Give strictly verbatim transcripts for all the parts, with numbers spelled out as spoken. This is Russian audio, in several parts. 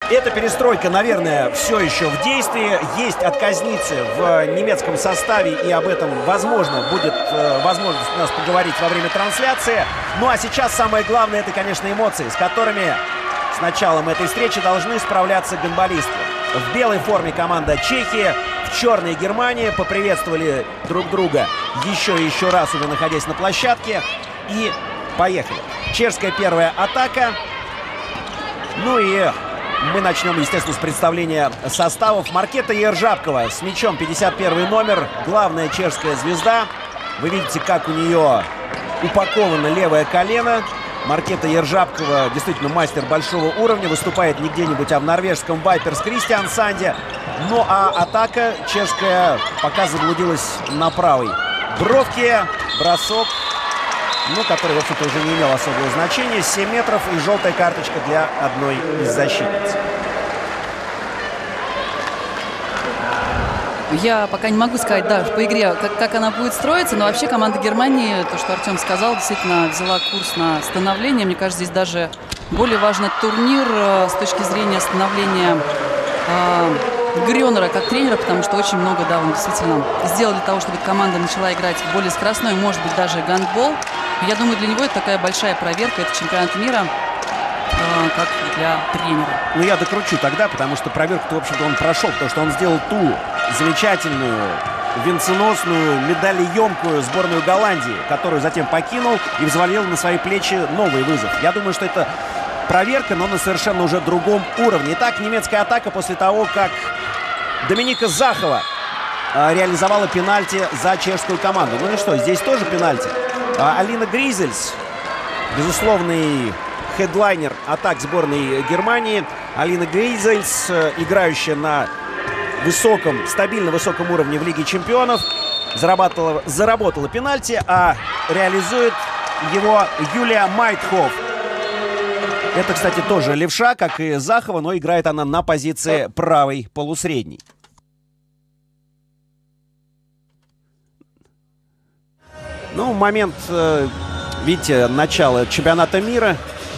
Эта перестройка, наверное, все еще в действии. Есть отказницы в немецком составе, и об этом, возможно, будет э, возможность у нас поговорить во время трансляции. Ну а сейчас самое главное — это, конечно, эмоции, с которыми с началом этой встречи должны справляться гандболисты. В белой форме команда Чехии, в черной Германия поприветствовали друг друга еще и еще раз, уже находясь на площадке. И поехали. Чешская первая атака. Ну и мы начнем, естественно, с представления составов. Маркета Ержапкова с мячом, пятьдесят первый номер, главная чешская звезда. Вы видите, как у нее упаковано левое колено. Маркета Ержапкова действительно мастер большого уровня. Выступает не где-нибудь, а в норвежском Вайперс Кристиансанде. Ну а атака чешская пока заблудилась на правой бровке. Бросок, ну, который, в общем-то, уже не имел особого значения. семь метров и желтая карточка для одной из защитниц. Я пока не могу сказать, да, по игре, как, как она будет строиться, но вообще команда Германии, то, что Артем сказал, действительно взяла курс на становление. Мне кажется, здесь даже более важный турнир э, с точки зрения становления э, Грёнера как тренера, потому что очень много, да, он действительно сделал для того, чтобы команда начала играть в более скоростной, может быть, даже гандбол. Я думаю, для него это такая большая проверка, это чемпионат мира, э, как для тренера. Ну, я докручу тогда, потому что проверку-то, в общем-то, он прошел, потому что он сделал ту замечательную, венценосную, медалеемкую сборную Голландии, которую затем покинул и взвалил на свои плечи новый вызов. Я думаю, что это проверка, но на совершенно уже другом уровне. Итак, немецкая атака после того, как Доминика Захова а, реализовала пенальти за чешскую команду. Ну и что, здесь тоже пенальти. А, Алина Гризельс, безусловный хедлайнер атак сборной Германии. Алина Гризельс, играющая на высоком, стабильно высоком уровне в Лиге чемпионов, заработала, заработала пенальти, а реализует его Юлия Майтхоф. Это, кстати, тоже левша, как и Захова, но играет она на позиции правой полусредней. Ну, момент, видите, начала чемпионата мира.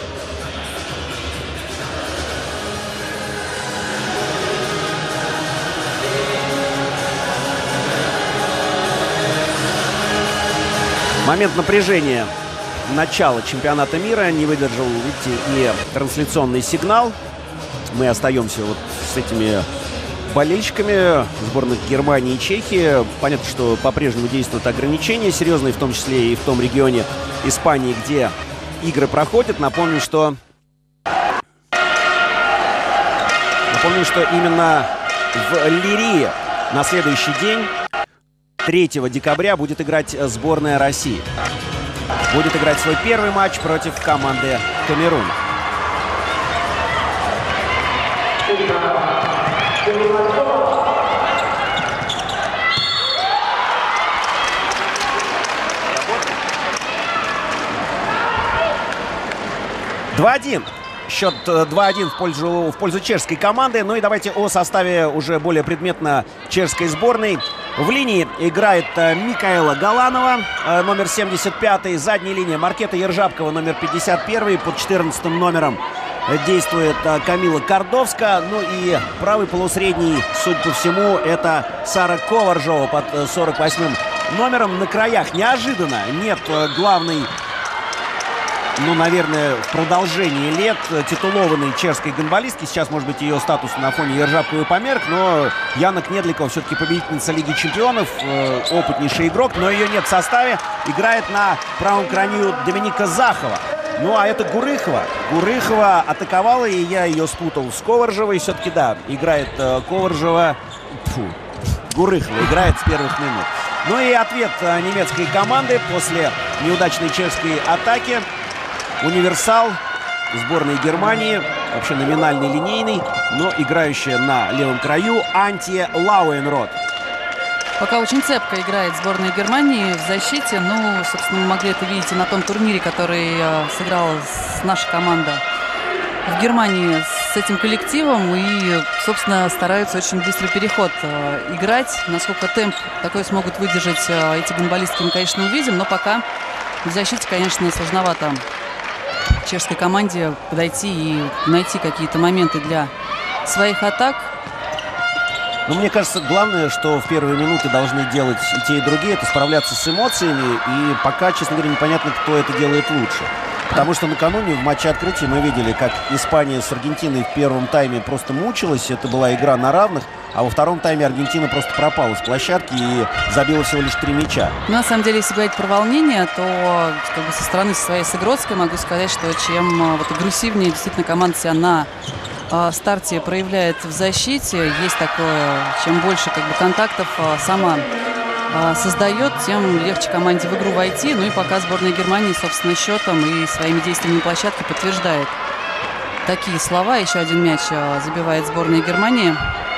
Момент напряжения начала чемпионата мира. Не выдержал, видите, и трансляционный сигнал. Мы остаемся вот с этими болельщиками сборных Германии и Чехии. Понятно, что по-прежнему действуют ограничения серьезные, в том числе и в том регионе Испании, где игры проходят. Напомню, что... Напомню, что именно в Лирии на следующий день, третьего декабря, будет играть сборная России. Будет играть свой первый матч против команды Камеруна. два один. Счет два один в пользу, в пользу чешской команды. Ну и давайте о составе уже более предметно чешской сборной. В линии играет Микаэла Галанова, номер семьдесят пятый. Задняя линия Маркета Ержапкова, номер пятьдесят первый. Под четырнадцатым номером действует Камила Кордовска. Ну и правый полусредний, судя по всему, это Сара Коваржова под сорок восьмым номером. На краях неожиданно нет главной, ну, наверное, в продолжении лет титулованной чешской гандболистки. Сейчас, может быть, ее статус на фоне Ержапковой померк, но Яна Кнедликова все-таки победительница Лиги чемпионов, э, опытнейший игрок, но ее нет в составе. Играет на правом краю Доминика Захова. Ну, а это Гурыхова. Гурыхова атаковала, и я ее спутал с Коваржевой. Все-таки, да, играет э, Коваржева. Фу. Гурыхова играет с первых минут. Ну и ответ э, немецкой команды после неудачной чешской атаки. Универсал сборной Германии, вообще номинальный линейный, но играющая на левом краю Антье Лауенрот. Пока очень цепко играет сборная Германии в защите. Ну, собственно, мы могли это видеть и на том турнире, который э, сыграла наша команда в Германии с этим коллективом. И, собственно, стараются очень быстрый переход э, играть. Насколько темп такой смогут выдержать э, эти гандболистки, мы, конечно, увидим. Но пока в защите, конечно, сложновато чешской команде подойти и найти какие-то моменты для своих атак. Но мне кажется, главное, что в первые минуты должны делать и те, и другие, это справляться с эмоциями. И пока, честно говоря, непонятно, кто это делает лучше. Потому что накануне в матче открытия мы видели, как Испания с Аргентиной в первом тайме просто мучилась. Это была игра на равных. А во втором тайме Аргентина просто пропала с площадки и забила всего лишь три мяча. Но, на самом деле, если говорить про волнение, то как бы со стороны своей Сыгродской могу сказать, что чем вот агрессивнее действительно команда себя на э, старте проявляет в защите, есть такое, чем больше как бы контактов э, сама э, создает, тем легче команде в игру войти. Ну и пока сборная Германии, собственно, счетом и своими действиями на площадке подтверждает такие слова. Еще один мяч э, забивает сборная Германии.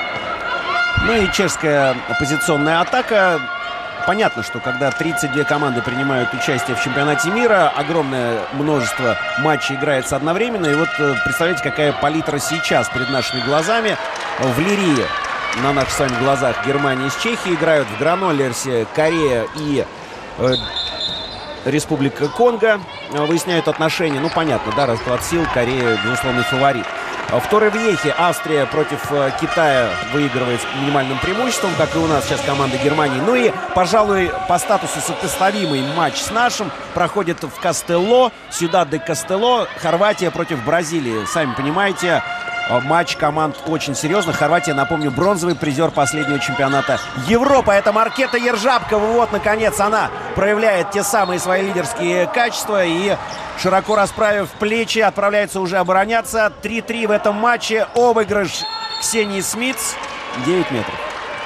Ну и чешская оппозиционная атака. Понятно, что когда тридцать две команды принимают участие в чемпионате мира, огромное множество матчей играется одновременно. И вот представляете, какая палитра сейчас перед нашими глазами. В Лирии на наших с вами глазах Германия с Чехией играют. В Граноллерсе Корея и э, Республика Конго выясняют отношения. Ну, понятно, да, расклад сил. Корея, безусловный фаворит. В Торревьехе Австрия против Китая выигрывает с минимальным преимуществом, как и у нас сейчас команда Германии. Ну и, пожалуй, по статусу сопоставимый матч с нашим проходит в Кастелло, Сьюдад де Кастелло, Хорватия против Бразилии. Сами понимаете, матч команд очень серьезный. Хорватия, напомню, бронзовый призер последнего чемпионата Европы. Это Маркета Ержапкова. Вот, наконец, она проявляет те самые свои лидерские качества и, широко расправив плечи, отправляется уже обороняться. три-три в этом матче. Обыгрыш Ксении Смитс. девять метров.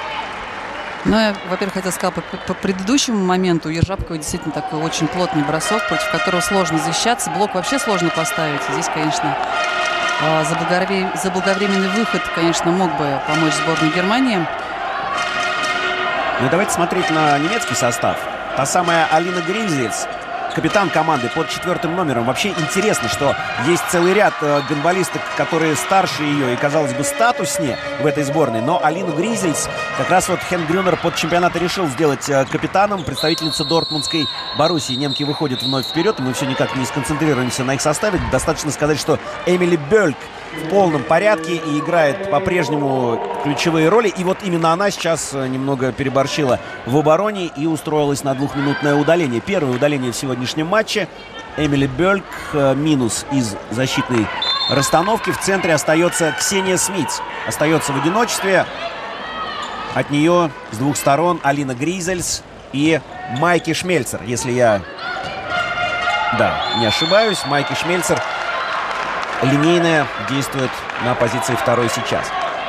Ну, я, во-первых, хотела сказать, по, по предыдущему моменту у Ержапковой действительно такой очень плотный бросок, против которого сложно защищаться. Блок вообще сложно поставить. Здесь, конечно, заблаговременный, заблаговременный выход, конечно, мог бы помочь сборной Германии. Ну, давайте смотреть на немецкий состав. Та самая Алина Гризельс, капитан команды под четвертым номером. Вообще интересно, что есть целый ряд э, гандболисток, которые старше ее и, казалось бы, статуснее в этой сборной. Но Алину Гризельс как раз вот Хен Грюнер под чемпионата решил сделать э, капитаном. Представительница Дортмундской Боруссии. Немки выходят вновь вперед, и мы все никак не сконцентрируемся на их составе. Достаточно сказать, что Эмили Бёльк в полном порядке и играет по-прежнему ключевые роли. И вот именно она сейчас немного переборщила в обороне и устроилась на двухминутное удаление. Первое удаление в сегодняшнем матче. Эмили Бёльк минус из защитной расстановки. В центре остается Ксения Смитс. Остается в одиночестве. От нее с двух сторон Алина Гризельс и Майки Шмельцер. Если я, да, не ошибаюсь, Майки Шмельцер линейная действует на позиции второй сейчас.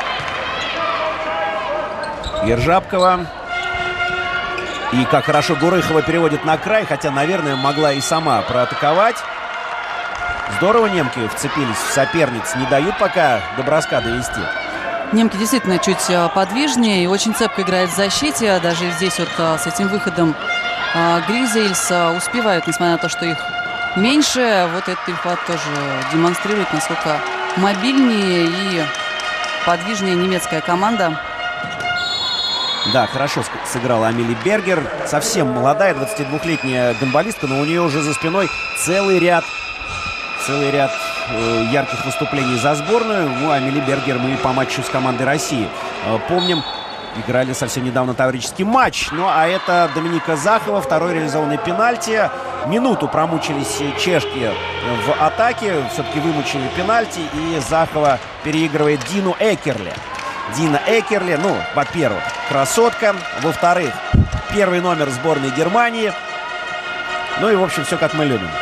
Ержапкова. И как хорошо Гурыхова переводит на край, хотя, наверное, могла и сама проатаковать. Здорово немки вцепились в соперниц, не дают пока до броска довести. Немки действительно чуть подвижнее и очень цепко играют в защите. Даже здесь вот с этим выходом Гризельс успевают, несмотря на то, что их меньше. Вот этот перехват тоже демонстрирует, насколько мобильнее и подвижнее немецкая команда. Да, хорошо сыграла Амели Бергер. Совсем молодая, двадцатидвухлетняя гандболистка, но у нее уже за спиной целый ряд, целый ряд э, ярких выступлений за сборную. Ну, Амели Бергер мы по матчу с командой России э, помним. Играли совсем недавно товарищеский матч. Ну, а это Доминика Захова, второй реализованный пенальти. Минуту промучились чешки в атаке. Все-таки вымучили пенальти. И Захова переигрывает Дину Экерли. Дина Экерли, ну, во-первых, красотка. Во-вторых, первый номер сборной Германии. Ну и, в общем, все как мы любим.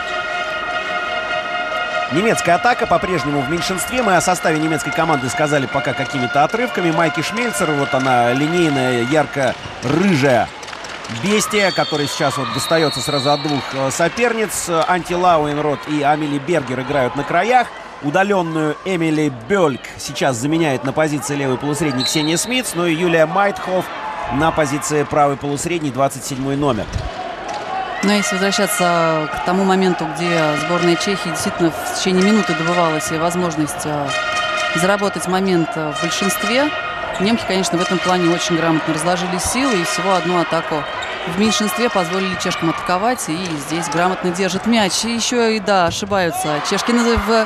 Немецкая атака по-прежнему в меньшинстве. Мы о составе немецкой команды сказали пока какими-то отрывками. Майки Шмельцер, вот она, линейная, ярко-рыжая бестия, которая сейчас вот достается сразу от двух соперниц. Анти Лауенрот и Амели Бергер играют на краях. Удаленную Эмили Бёльк сейчас заменяет на позиции левой полусредней Ксения Смитс. Ну и Юлия Майтхоф на позиции правой полусредней, двадцать седьмой номер. Но если возвращаться к тому моменту, где сборная Чехии действительно в течение минуты добывала себе возможность заработать момент в большинстве, немки, конечно, в этом плане очень грамотно разложили силы и всего одну атаку в меньшинстве позволили чешкам атаковать, и здесь грамотно держат мяч. И еще и, да, ошибаются чешки в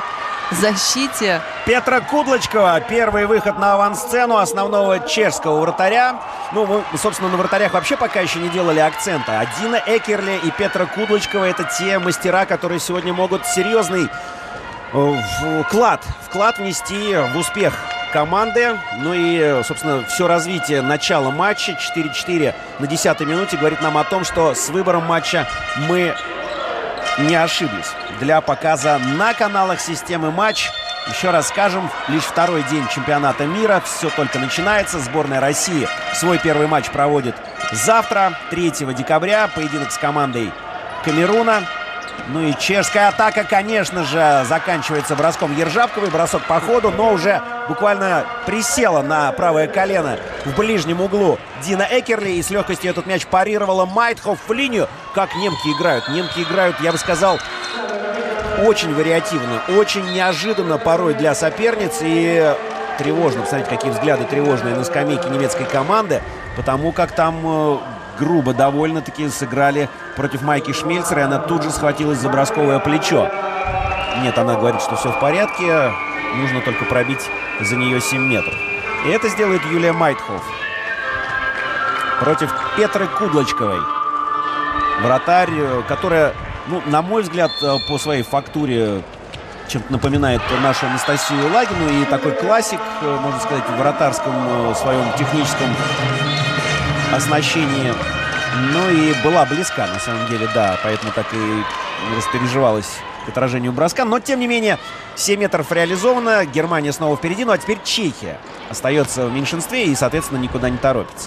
защите. Петра Кудлочкова. Первый выход на авансцену основного чешского вратаря. Ну, мы, собственно, на вратарях вообще пока еще не делали акцента. А Дина Экерли и Петра Кудлочкова — это те мастера, которые сегодня могут серьезный вклад, вклад внести в успех команды. Ну и, собственно, все развитие начала матча четыре-четыре на десятой минуте говорит нам о том, что с выбором матча мы не ошиблись. Для показа на каналах системы «Матч». Еще раз скажем, лишь второй день чемпионата мира. Все только начинается. Сборная России свой первый матч проводит завтра, третьего декабря. Поединок с командой Камеруна. Ну и чешская атака, конечно же, заканчивается броском Ержапковой. Бросок по ходу, но уже буквально присела на правое колено в ближнем углу Дина Экерли. И с легкостью этот мяч парировала Майтхоф в линию. Как немки играют. Немки играют, я бы сказал, очень вариативно, очень неожиданно порой для соперниц. И тревожно, посмотрите, какие взгляды тревожные на скамейке немецкой команды. Потому как там грубо довольно-таки сыграли против Майки Шмельцера, и она тут же схватилась за бросковое плечо. Нет, она говорит, что все в порядке, нужно только пробить за нее семь метров. И это сделает Юлия Майтхоф против Петры Кудлочковой. Вратарь, которая, ну, на мой взгляд, по своей фактуре чем-то напоминает нашу Анастасию Лагину. И такой классик, можно сказать, в вратарском своем техническом оснащении. Ну и была близка, на самом деле, да. Поэтому так и распереживалась к отражению броска. Но, тем не менее, семь метров реализовано. Германия снова впереди. Ну а теперь Чехия остается в меньшинстве и, соответственно, никуда не торопится.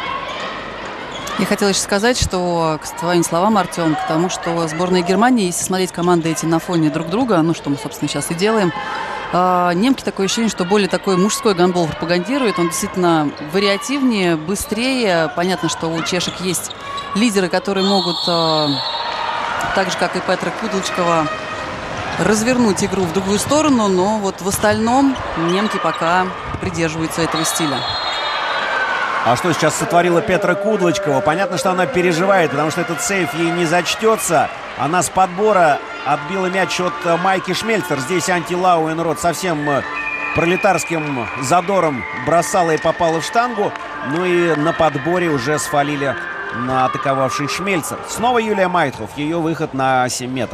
Я хотела еще сказать, что, к твоим словам, Артем, к тому, что сборная Германии, если смотреть команды эти на фоне друг друга, ну, что мы, собственно, сейчас и делаем, э, немки такое ощущение, что более такой мужской гандбол пропагандирует. Он действительно вариативнее, быстрее. Понятно, что у чешек есть лидеры, которые могут, э, так же, как и Петра Кудлочкова, развернуть игру в другую сторону, но вот в остальном немки пока придерживаются этого стиля. А что сейчас сотворила Петра Кудлочкова? Понятно, что она переживает, потому что этот сейф ей не зачтется. Она с подбора отбила мяч от Майки Шмельцер. Здесь анти-Лауенрот совсем пролетарским задором бросала и попала в штангу. Ну и на подборе уже свалили на атаковавший Шмельцер. Снова Юлия Майтхоф. Ее выход на семь метров.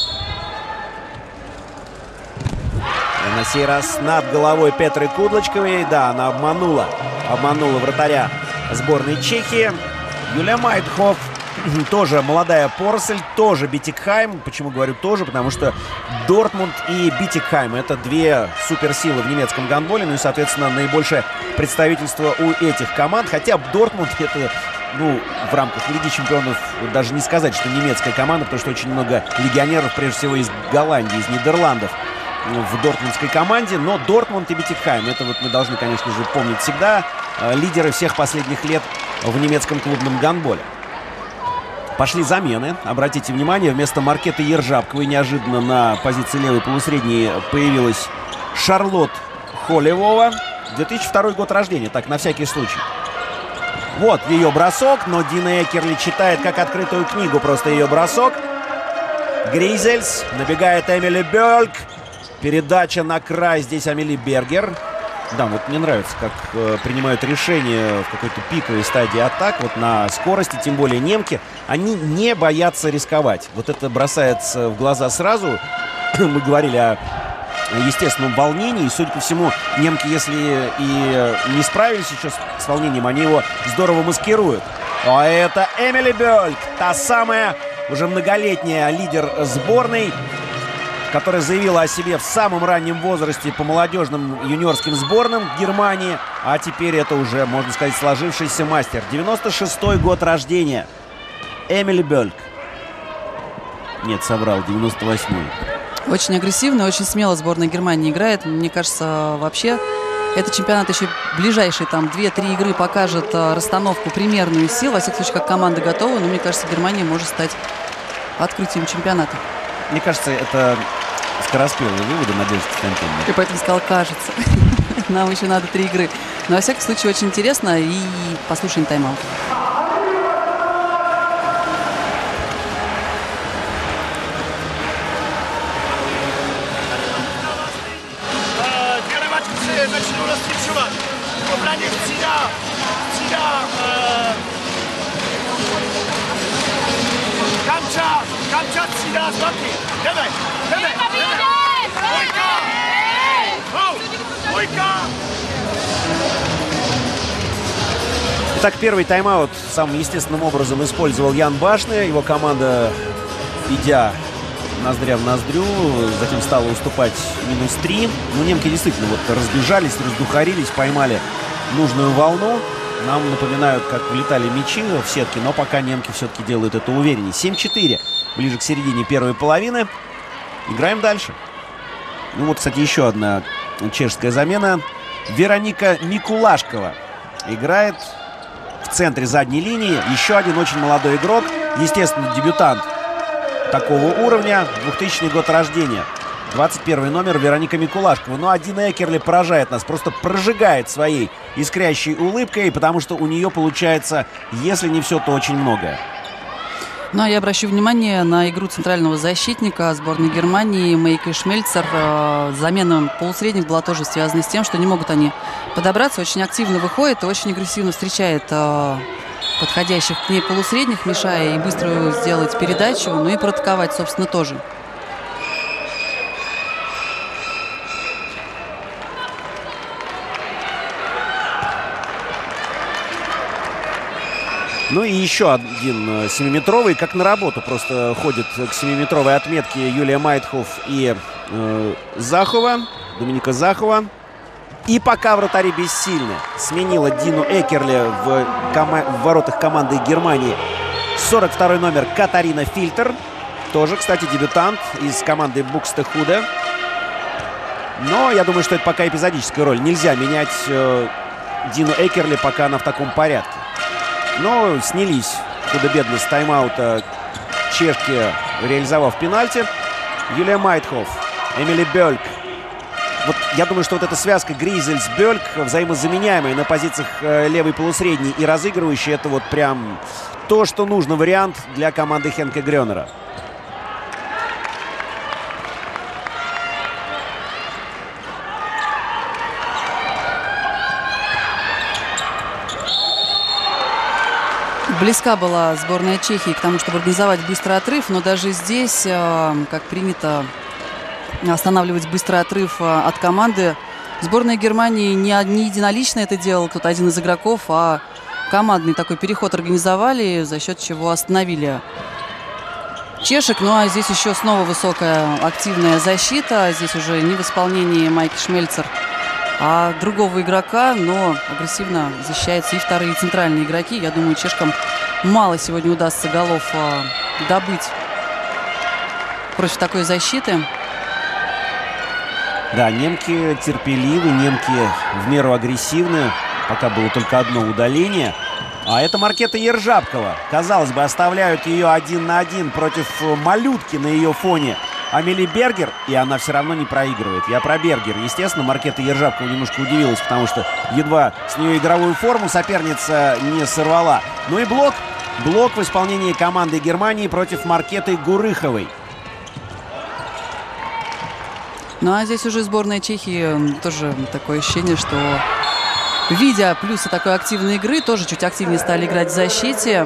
И на сей раз над головой Петры Кудлочковой. Да, она обманула. Обманула вратаря сборной Чехии. Юлия Майтхоф, тоже молодая поросль, тоже Битикхайм. Почему говорю тоже? Потому что Дортмунд и Битикхайм — это две суперсилы в немецком гандболе. Ну и, соответственно, наибольшее представительство у этих команд. Хотя Дортмунд — это, ну, в рамках Лиги чемпионов даже не сказать, что немецкая команда, потому что очень много легионеров, прежде всего из Голландии, из Нидерландов, в дортмундской команде. Но Дортмунд и Битикхайм — это вот мы должны, конечно же, помнить всегда, лидеры всех последних лет в немецком клубном гандболе. Пошли замены. Обратите внимание, вместо Маркеты Ержапковой неожиданно на позиции левой полусредней появилась Шарлотт Холевова. две тысячи второй год рождения, так, на всякий случай. Вот ее бросок, но Дина Экерли читает как открытую книгу просто ее бросок. Гризельс, набегает Эмили Бёльк. Передача на край, здесь Амели Бергер. Да, вот мне нравится, как э, принимают решения в какой-то пиковой стадии атак. Вот на скорости, тем более немки, они не боятся рисковать. Вот это бросается в глаза сразу. Мы говорили о естественном волнении. Судя по всему, немки, если и не справились еще с, с волнением, они его здорово маскируют. А это Эмили Бёльк, та самая уже многолетняя лидер сборной, которая заявила о себе в самом раннем возрасте по молодежным юниорским сборным Германии. А теперь это уже, можно сказать, сложившийся мастер. девяносто шестой год рождения. Эмили Бёльк. Нет, соврал, девяносто восьмой. Очень агрессивно, очень смело сборная Германии играет. Мне кажется, вообще этот чемпионат еще ближайшие там две-три игры покажет расстановку примерную сил. Во всяком случае, как команда готова. Но мне кажется, Германия может стать открытием чемпионата. Мне кажется, это скороспелые выводы Надежды Константиновны. И поэтому сказал, кажется. Нам еще надо три игры. Но, во всяком случае, очень интересно. И послушаем тайм-аут. Итак, первый тайм-аут самым естественным образом использовал Ян Башня. Его команда, идя ноздря в ноздрю, затем стала уступать минус три. Ну, немки действительно вот разбежались, раздухарились, поймали нужную волну. Нам напоминают, как влетали мячи в сетке, но пока немки все-таки делают это увереннее. семь-четыре ближе к середине первой половины. Играем дальше. Ну вот, кстати, еще одна чешская замена. Вероника Микулашкова играет в центре задней линии. Еще один очень молодой игрок. Естественно, дебютант такого уровня. двухтысячный год рождения. двадцать первый номер Вероника Микулашкова. Но Дина Экерли поражает нас. Просто прожигает своей искрящей улыбкой. Потому что у нее получается, если не все, то очень многое. Ну, а я обращу внимание на игру центрального защитника сборной Германии Мейки Шмельцер. Замена полусредних была тоже связана с тем, что не могут они подобраться. Очень активно выходит и очень агрессивно встречает подходящих к ней полусредних, мешая и быстро сделать передачу, ну и проатаковать, собственно, тоже. Ну и еще один семиметровый, как на работу, просто ходит к семиметровой отметке Юлия Майтхоф и э, Захова, Доминика Захова. И пока вратари бессильны. Сменила Дину Экерли в, в воротах команды Германии сорок второй номер Катарина Фильтер. Тоже, кстати, дебютант из команды Букстехуде. Но я думаю, что это пока эпизодическая роль. Нельзя менять э, Дину Экерли, пока она в таком порядке. Но снялись худо-бедно с тайм-аута чешки, реализовав пенальти. Юлия Майтхоф, Эмили Бёльк. Вот я думаю, что вот эта связка Гризельс-Бёльк, взаимозаменяемая на позициях э, левой полусредней и разыгрывающей, это вот прям то, что нужно, вариант для команды Хенка Грёнера. Близка была сборная Чехии к тому, чтобы организовать быстрый отрыв, но даже здесь, как принято останавливать быстрый отрыв от команды, сборная Германии не, не единолично это делал, кто-то один из игроков, а командный такой переход организовали, за счет чего остановили чешек. Ну а здесь еще снова высокая активная защита, здесь уже не в исполнении Майки Шмельцер, а другого игрока, но агрессивно защищаются и вторые, и центральные игроки. Я думаю, чешкам мало сегодня удастся голов а, добыть против такой защиты. Да, немки терпеливы, немки в меру агрессивны. Пока было только одно удаление. А это Маркета Ержапкова. Казалось бы, оставляют ее один на один против малютки на ее фоне Амели Бергер, и она все равно не проигрывает. Я про Бергер. Естественно, Маркета Ержапкова немножко удивилась, потому что едва с нее игровую форму соперница не сорвала. Ну и блок. Блок в исполнении команды Германии против Маркеты Гурыховой. Ну а здесь уже сборная Чехии тоже такое ощущение, что, видя плюсы такой активной игры, тоже чуть активнее стали играть в защите.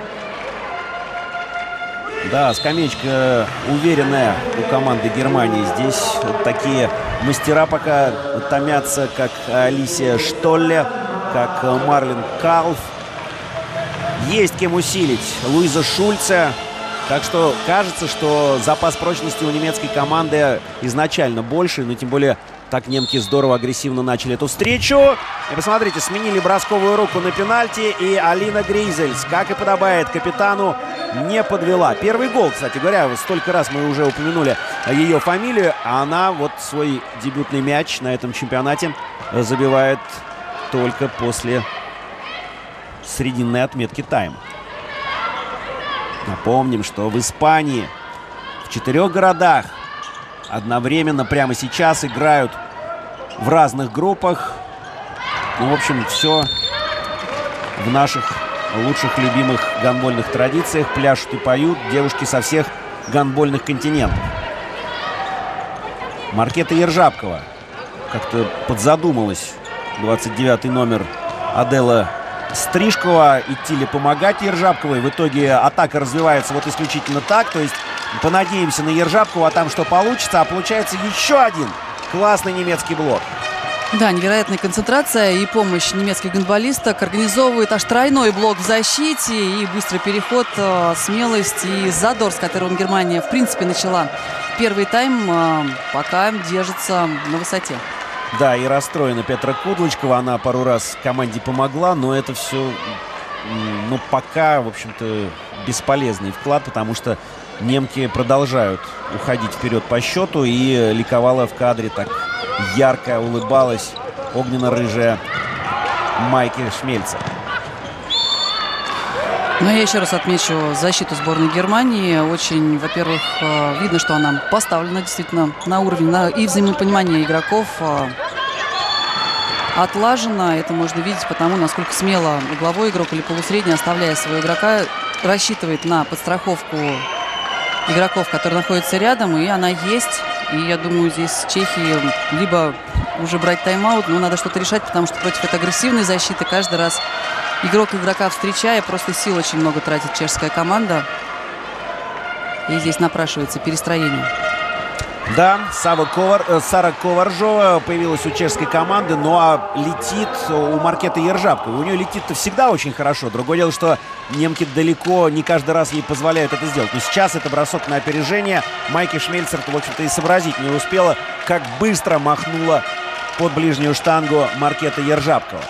Да, скамеечка уверенная у команды Германии. Здесь такие мастера пока томятся, как Алисия Штолле, как Марлен Кауф. Есть кем усилить Луиза Шульце. Так что кажется, что запас прочности у немецкой команды изначально больше. Но тем более так немки здорово агрессивно начали эту встречу. И посмотрите, сменили бросковую руку на пенальти. И Алина Гризельс, как и подобает капитану, не подвела. Первый гол, кстати говоря, столько раз мы уже упомянули ее фамилию. А она вот свой дебютный мяч на этом чемпионате забивает только после срединной отметки тайма. Напомним, что в Испании в четырех городах одновременно прямо сейчас играют в разных группах. Ну, в общем, все в наших лучших любимых гандбольных традициях. Пляшут и поют девушки со всех гандбольных континентов. Маркета Ержапкова как-то подзадумалась двадцать девятый номер Адела Стрижкова. Идти ли помогать Ержапковой? В итоге атака развивается вот исключительно так. То есть понадеемся на Ержапкову, а там что получится. А получается еще один классный немецкий блок. Да, невероятная концентрация и помощь немецких гандболисток. Организовывает аж тройной блок в защите и быстрый переход, смелость и задор, с которым Германия в принципе начала первый тайм, пока держится на высоте. Да, и расстроена Петра Кудлычкова. Она пару раз команде помогла, но это все, ну, пока, в общем-то, бесполезный вклад, потому что немки продолжают уходить вперед по счету. И ликовала в кадре, так ярко улыбалась огненно-рыжая Майки Шмельцер. Но я еще раз отмечу защиту сборной Германии. Очень, во-первых, видно, что она поставлена действительно на уровень, на, и взаимопонимание игроков отлажено. Это можно видеть потому, насколько смело угловой игрок или полусредний, оставляя своего игрока, рассчитывает на подстраховку игроков, которые находятся рядом, и она есть. И я думаю, здесь Чехии либо уже брать тайм-аут, но надо что-то решать, потому что против этой агрессивной защиты каждый раз игрок игрока встречая, просто сил очень много тратит чешская команда. И здесь напрашивается перестроение. Да, Сава Ковар, э, Сара Коваржова появилась у чешской команды, ну а летит у Маркеты Ержапковой. У нее летит-то всегда очень хорошо. Другое дело, что немки далеко не каждый раз ей позволяют это сделать. Но сейчас это бросок на опережение. Майки Шмельцер, в общем-то, и сообразить не успела, как быстро махнула под ближнюю штангу Маркета Ержапкова.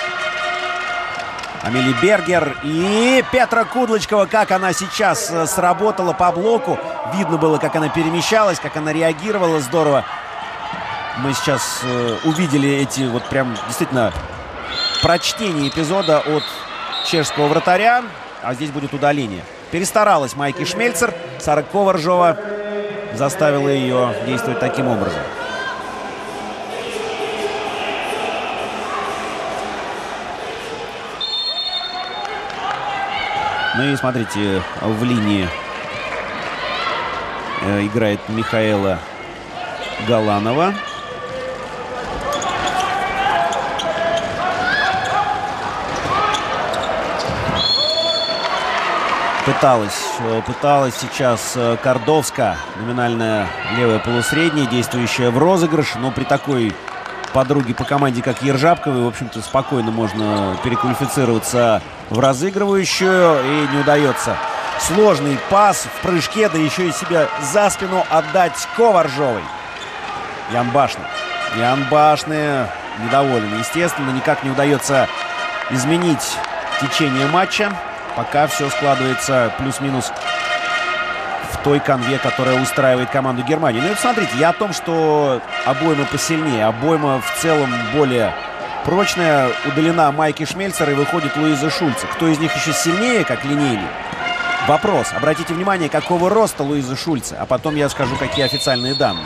Амели Бергер и Петра Кудлычкова, как она сейчас сработала по блоку. Видно было, как она перемещалась, как она реагировала здорово. Мы сейчас э, увидели эти вот прям действительно прочтение эпизода от чешского вратаря. А здесь будет удаление. Перестаралась Майки Шмельцер. Сара Коваржова заставила ее действовать таким образом. Ну и смотрите, в линии э, играет Михаэла Галанова. Пыталась, пыталась сейчас Кордовска, номинальная левая полусредняя, действующая в розыгрыш, но при такой подруге по команде, как Ержапковой, в общем-то, спокойно можно переквалифицироваться в разыгрывающую, и не удается. Сложный пас в прыжке, да еще и себя за спину отдать Коваржовой. Ян Башный. Ян Башный недоволен, естественно, никак не удается изменить течение матча. Пока все складывается плюс-минус в той канве, которая устраивает команду Германии. Ну и посмотрите, я о том, что обойма посильнее, обойма в целом более прочная. Удалена Майки Шмельцер и выходит Луиза Шульце. Кто из них еще сильнее, как линейный? Вопрос. Обратите внимание, какого роста Луиза Шульце, а потом я скажу, какие официальные данные.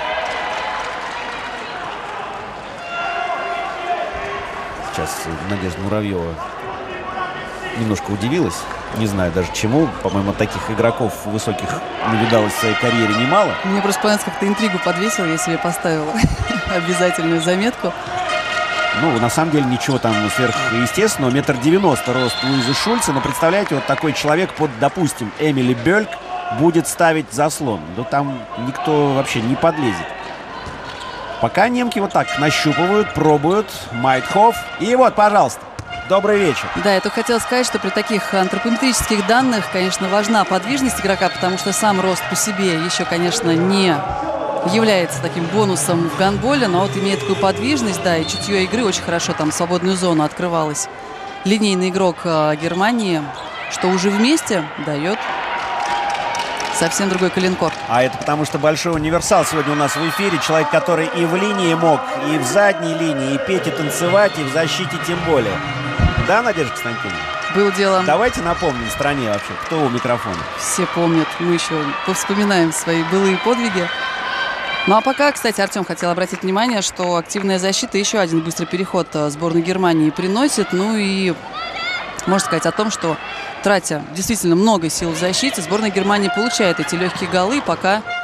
Сейчас Надежда Муравьева немножко удивилась. Не знаю даже чему. По-моему, таких игроков высоких навидалось в своей карьере немало. Мне просто понравилось, как ты интригу подвесила. Я себе поставила обязательную заметку. Ну, на самом деле, ничего там сверхъестественного. Метр девяносто рост Луизы Шульце. Но представляете, вот такой человек под, допустим, Эмили Бёльк будет ставить заслон. Да там никто вообще не подлезет. Пока немки вот так нащупывают, пробуют. Майтхоф. И вот, пожалуйста. Добрый вечер. Да, я только хотела сказать, что при таких антропометрических данных, конечно, важна подвижность игрока, потому что сам рост по себе еще, конечно, не является таким бонусом в гандболе, но вот имеет такую подвижность, да, и чутье игры очень хорошо, там свободную зону открывалась. Линейный игрок Германии, что уже вместе дает совсем другой коленкор. А это потому, что большой универсал сегодня у нас в эфире. Человек, который и в линии мог, и в задней линии, и петь, и танцевать, и в защите тем более. Да, Надежда Константиновна? Был делом. Давайте напомним стране вообще, кто у микрофона. Все помнят, мы еще повспоминаем свои былые подвиги. Ну а пока, кстати, Артем хотел обратить внимание, что активная защита еще один быстрый переход сборной Германии приносит. Ну и можно сказать о том, что, тратя действительно много сил в защите, сборная Германии получает эти легкие голы, пока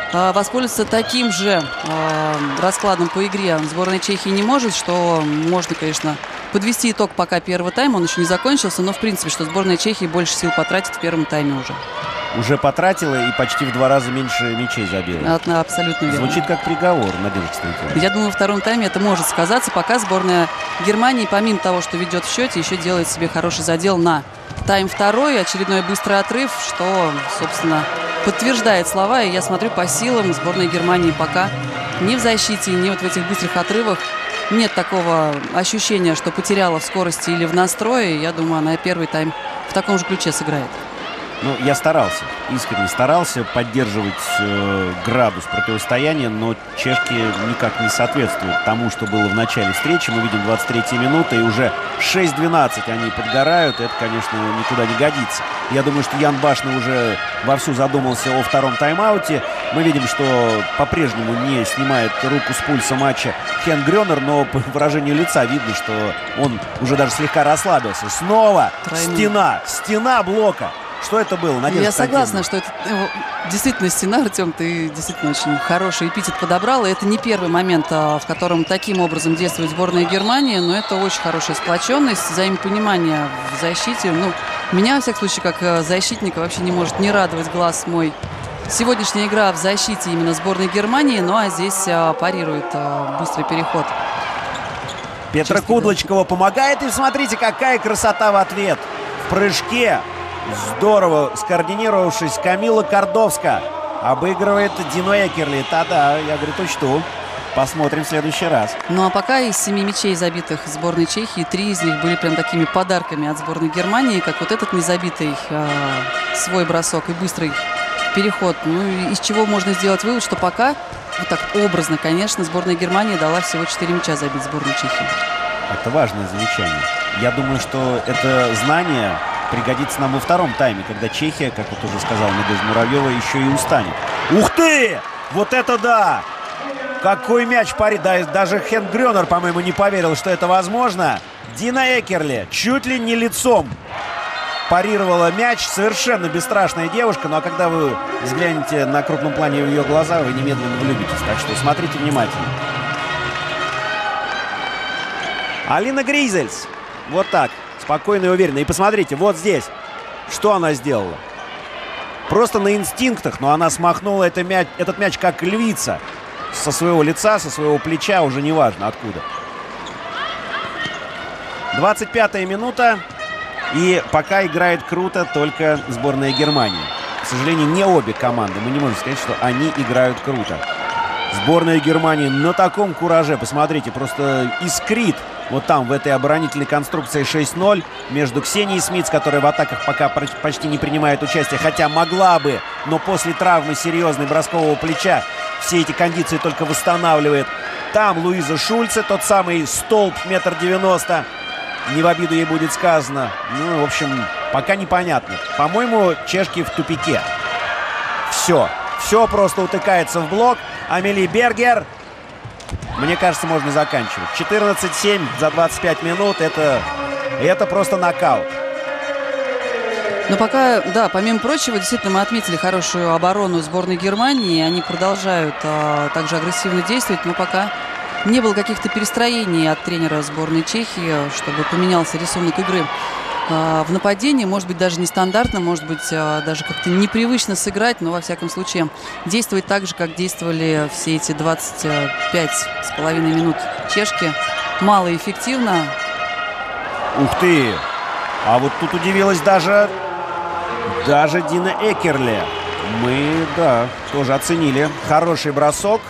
воспользоваться таким же раскладом по игре сборная Чехии не может, что можно, конечно, подвести итог пока первого тайма. Он еще не закончился, но в принципе, что сборная Чехии больше сил потратит в первом тайме уже. Уже потратила и почти в два раза меньше мячей забила. Это абсолютно верно. Звучит как приговор, Надежда Станиславовна. Я думаю, во втором тайме это может сказаться, пока сборная Германии, помимо того, что ведет в счете, еще делает себе хороший задел на тайм второй. Очередной быстрый отрыв, что, собственно, подтверждает слова. И я смотрю, по силам сборной Германии пока ни в защите, ни вот в этих быстрых отрывах нет такого ощущения, что потеряла в скорости или в настрое. Я думаю, она первый тайм в таком же ключе сыграет. Ну, я старался, искренне старался поддерживать э, градус противостояния, но чешки никак не соответствуют тому, что было в начале встречи. Мы видим двадцать третья минута, и уже шесть двенадцать они подгорают. Это, конечно, никуда не годится. Я думаю, что Ян Башный уже вовсю задумался о втором тайм-ауте. Мы видим, что по-прежнему не снимает руку с пульса матча Хен Грёнер, но по выражению лица видно, что он уже даже слегка расслабился. Снова Тройной. стена, стена блока. Что это было, Надежда? Я согласна, что это действительно стена, Артем, ты действительно очень хороший эпитет подобрал. И это не первый момент, в котором таким образом действует сборная Германии, но это очень хорошая сплоченность, взаимопонимание в защите. Ну, меня, во всяком случае, как защитника, вообще не может не радовать глаз мой. Сегодняшняя игра в защите именно сборной Германии, ну а здесь парирует быстрый переход. Петра Кудлочкова помогает, и смотрите, какая красота в ответ. В прыжке. Здорово скоординировавшись, Камила Кордовска обыгрывает Дину Экерли. Да-да, я говорю, точно. Посмотрим в следующий раз. Ну а пока из семи мячей, забитых сборной Чехии, три из них были прям такими подарками от сборной Германии, как вот этот незабитый э, свой бросок и быстрый переход. Ну и из чего можно сделать вывод, что пока, вот так образно, конечно, сборная Германии дала всего четыре мяча забить сборной Чехии. Это важное замечание. Я думаю, что это знание пригодится нам во втором тайме, когда Чехия, как вот уже сказала Надежда Муравьева, еще и устанет. Ух ты! Вот это да! Какой мяч парит! Да, даже Хен Грёнер, по-моему, не поверил, что это возможно. Дина Экерли чуть ли не лицом парировала мяч. Совершенно бесстрашная девушка. Ну а когда вы взглянете на крупном плане в ее глаза, вы немедленно влюбитесь. Так что смотрите внимательно. Алина Гризельс. Вот так. Спокойно и уверенно. И посмотрите, вот здесь, что она сделала. Просто на инстинктах, но она смахнула это мяч, этот мяч как львица. Со своего лица, со своего плеча, уже не важно откуда. двадцать пятая минута. И пока играет круто только сборная Германии. К сожалению, не обе команды. Мы не можем сказать, что они играют круто. Сборная Германии на таком кураже. Посмотрите, просто искрит. Вот там, в этой оборонительной конструкции шесть ноль между Ксенией Смитс, которая в атаках пока почти не принимает участие, хотя могла бы, но после травмы серьезной броскового плеча все эти кондиции только восстанавливает. Там Луиза Шульце, тот самый столб метр девяносто. Не в обиду ей будет сказано. Ну, в общем, пока непонятно. По-моему, чешки в тупике. Все. Все просто утыкается в блок. Амели Бергер. Мне кажется, можно заканчивать. четырнадцать семь за двадцать пять минут. Это, это просто нокаут. Но пока, да, помимо прочего, действительно, мы отметили хорошую оборону сборной Германии. Они продолжают а, также агрессивно действовать, но пока не было каких-то перестроений от тренера сборной Чехии, чтобы поменялся рисунок игры а, в нападении. Может быть, даже нестандартно, может быть, а, даже как-то непривычно сыграть, но, во всяком случае, действовать так же, как действовали все эти двадцать пять с половиной минут чешки. Малоэффективно. Ух ты! А вот тут удивилась даже... Даже Дина Экерли. Мы, да, тоже оценили. Хороший бросок.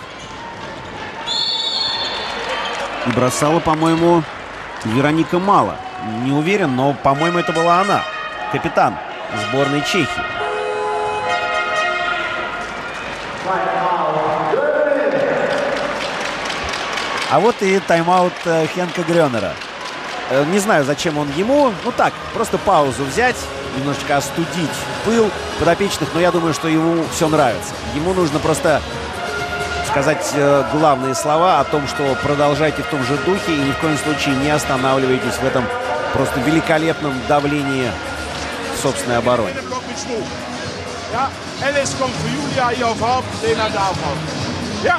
И бросала, по-моему, Вероника Мало. Не уверен, но, по-моему, это была она. Капитан сборной Чехии. А вот и тайм-аут Хенка Грёнера. Не знаю, зачем он ему. Ну так, просто паузу взять. Немножечко остудить пыл подопечных, но я думаю, что ему все нравится. Ему нужно просто сказать э, главные слова о том, что продолжайте в том же духе и ни в коем случае не останавливайтесь в этом просто великолепном давлении в собственной обороне. Ja, Alice komt voor Julia hier auf Haupt, Lena daarvan. Ja.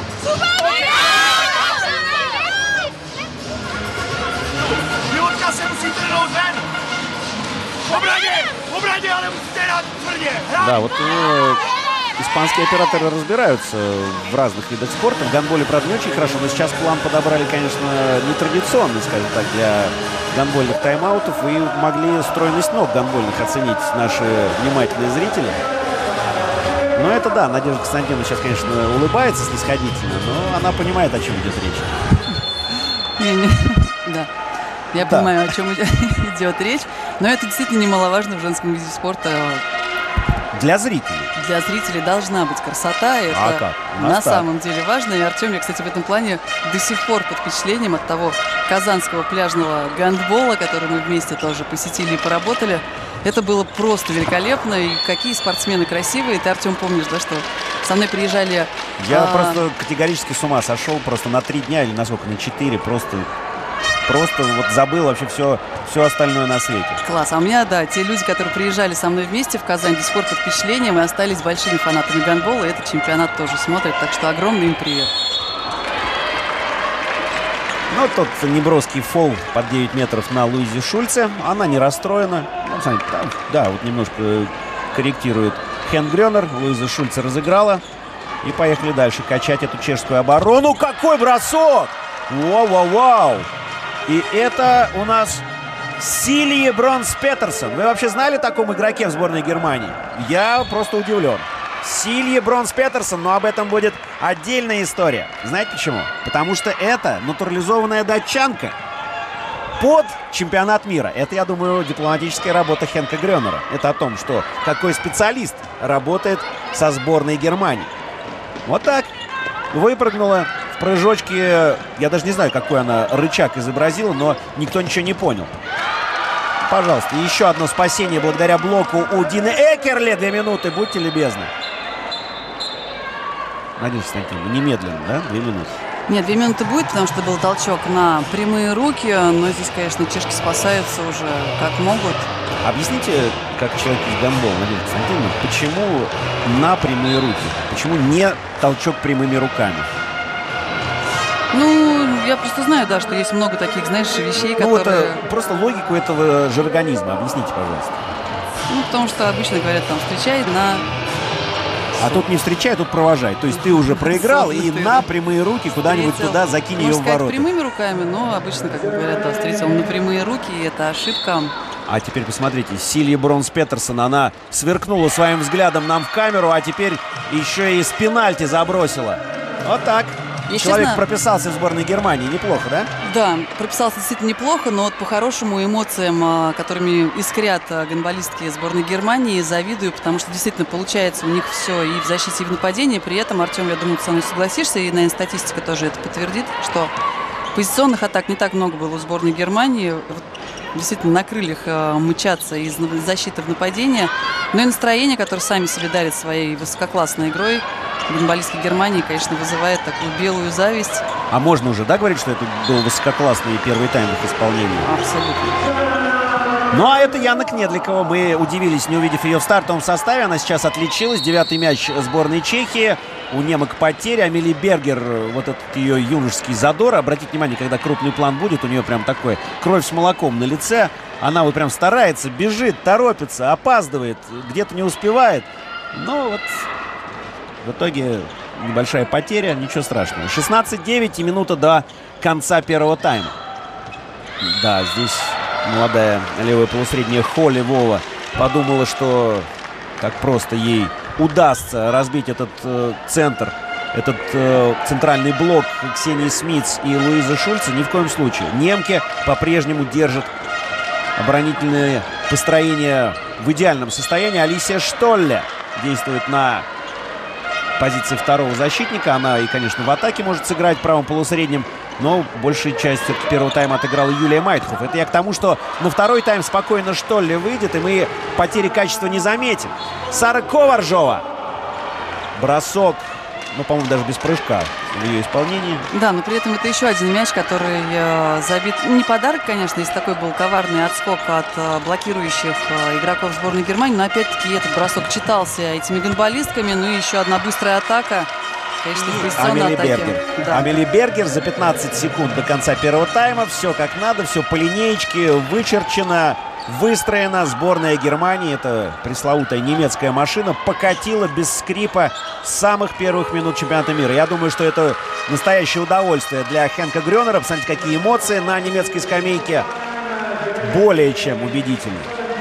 Jutka se musí trhnout ven. V obraně, v obraně, ale musíte hrát tvrdě. Да, вот э, испанские операторы разбираются в разных видах спорта. В гандболе, правда, не очень хорошо, но сейчас план подобрали, конечно, нетрадиционный, скажем так, для гандбольных тайм-аутов. И могли стройность ног гандбольных оценить наши внимательные зрители. Но это да, Надежда Константиновна сейчас, конечно, улыбается снисходительно, но она понимает, о чем идет речь. Да, я Да. понимаю, о чем идет речь. Но это действительно немаловажно в женском виде спорта. Для зрителей. Для зрителей должна быть красота. и А Это как? У на нас так. самом деле важно. И Артем, я, кстати, в этом плане до сих пор под впечатлением от того казанского пляжного гандбола, который мы вместе тоже посетили и поработали. Это было просто великолепно. И какие спортсмены красивые. Ты, Артем, помнишь, да, что со мной приезжали... Я а, просто категорически с ума сошел. Просто на три дня или на сколько, на четыре. Просто, просто вот забыл вообще все, все остальное на свете. Класс. А у меня, да, те люди, которые приезжали со мной вместе в Казань, до сих пор под впечатлением и остались большими фанатами гандбола. И этот чемпионат тоже смотрят. Так что огромный им привет. Ну, тот неброский фол под девять метров на Луизе Шульце. Она не расстроена. Ну, смотрите, там, да, вот немножко корректирует Хен Грёнер. Луиза Шульце разыграла. И поехали дальше качать эту чешскую оборону. Какой бросок! Вау-вау-вау! И это у нас Силье Бронс Петерсон. Вы вообще знали о таком игроке в сборной Германии? Я просто удивлен. Силье Бронс Петерсон, но об этом будет отдельная история. Знаете почему? Потому что это натурализованная датчанка под чемпионат мира. Это, я думаю, дипломатическая работа Хенка Грёнера. Это о том, что какой специалист работает со сборной Германии. Вот так. Выпрыгнула в прыжочке. Я даже не знаю, какой она рычаг изобразила, но никто ничего не понял. Пожалуйста, еще одно спасение благодаря блоку у Дины Экерле. Две минуты, будьте любезны. Надежда Константиновна, немедленно, да? Две минуты. Нет, две минуты будет, потому что был толчок на прямые руки. Но здесь, конечно, чешки спасаются уже как могут. Объясните, как человек из гандбола, Надежда Константиновна, почему на прямые руки? Почему не толчок прямыми руками? Ну, я просто знаю, да, что есть много таких, знаешь, вещей, Ну, которые... это просто логику этого жаргонизма. Объясните, пожалуйста. Ну, потому что обычно говорят, там, встречай на... А тут не встречай, тут провожай. То есть ты уже проиграл, и на прямые руки куда-нибудь Встретил. туда закинь ее Можно в сказать, ворота. прямыми руками, но обычно, как говорят, да, встретил на прямые руки, и это ошибка. А теперь посмотрите, Силье Бронс Петерсон, она сверкнула своим взглядом нам в камеру, а теперь еще и с пенальти забросила. Вот так. Я, Человек честно, прописался в сборной Германии. Неплохо, да? Да, прописался действительно неплохо, но вот по-хорошему эмоциям, а, которыми искрят а, гандболистки сборной Германии, завидую, потому что действительно получается у них все и в защите, и в нападении. При этом, Артем, я думаю, ты со мной согласишься, и, наверное, статистика тоже это подтвердит, что позиционных атак не так много было у сборной Германии. Вот, действительно, на крыльях а, мчаться из защиты в нападение. Но и настроение, которое сами себе дарят своей высококлассной игрой, гандболистки Германии, конечно, вызывает такую белую зависть. А можно уже, да, говорить, что это был высококлассный первый тайм в их исполнении? Абсолютно. Ну, а это Яна Кнедликова. Мы удивились, не увидев ее в стартовом составе. Она сейчас отличилась. Девятый мяч сборной Чехии. У немок потери. Амели Бергер, вот этот ее юношеский задор. Обратите внимание, когда крупный план будет, у нее прям такой кровь с молоком на лице. Она вот прям старается, бежит, торопится, опаздывает, где-то не успевает. Ну, вот... В итоге небольшая потеря, ничего страшного. шестнадцать девять и минута до конца первого тайма. Да, здесь молодая левая полусредняя Холли Вова подумала, что так просто ей удастся разбить этот э, центр, этот э, центральный блок Ксении Смитс и Луизы Шульце. Ни в коем случае. Немки по-прежнему держат оборонительные построения в идеальном состоянии. Алисия Штолле действует на позиции второго защитника. Она и, конечно, в атаке может сыграть правым полусредним, но большая часть первого тайма отыграла Юлия Майтхоф. Это я к тому, что на второй тайм спокойно Штолле выйдет, и мы потери качества не заметим. Сара Коваржова. Бросок ну, по-моему, даже без прыжка в ее исполнении. Да, но при этом это еще один мяч, который э, забит. Не подарок, конечно, если такой был коварный отскок от э, блокирующих э, игроков сборной Германии, но опять-таки этот бросок читался этими гандболистками, ну и еще одна быстрая атака. Конечно, Амели Бергер. Да. Амели Бергер за пятнадцать секунд до конца первого тайма. Все как надо, все по линеечке, вычерчено, выстроена. Сборная Германии, это пресловутая немецкая машина, покатила без скрипа с самых первых минут чемпионата мира. Я думаю, что это настоящее удовольствие для Хенка Грёнера. Посмотрите, какие эмоции на немецкой скамейке. Более чем убедительно.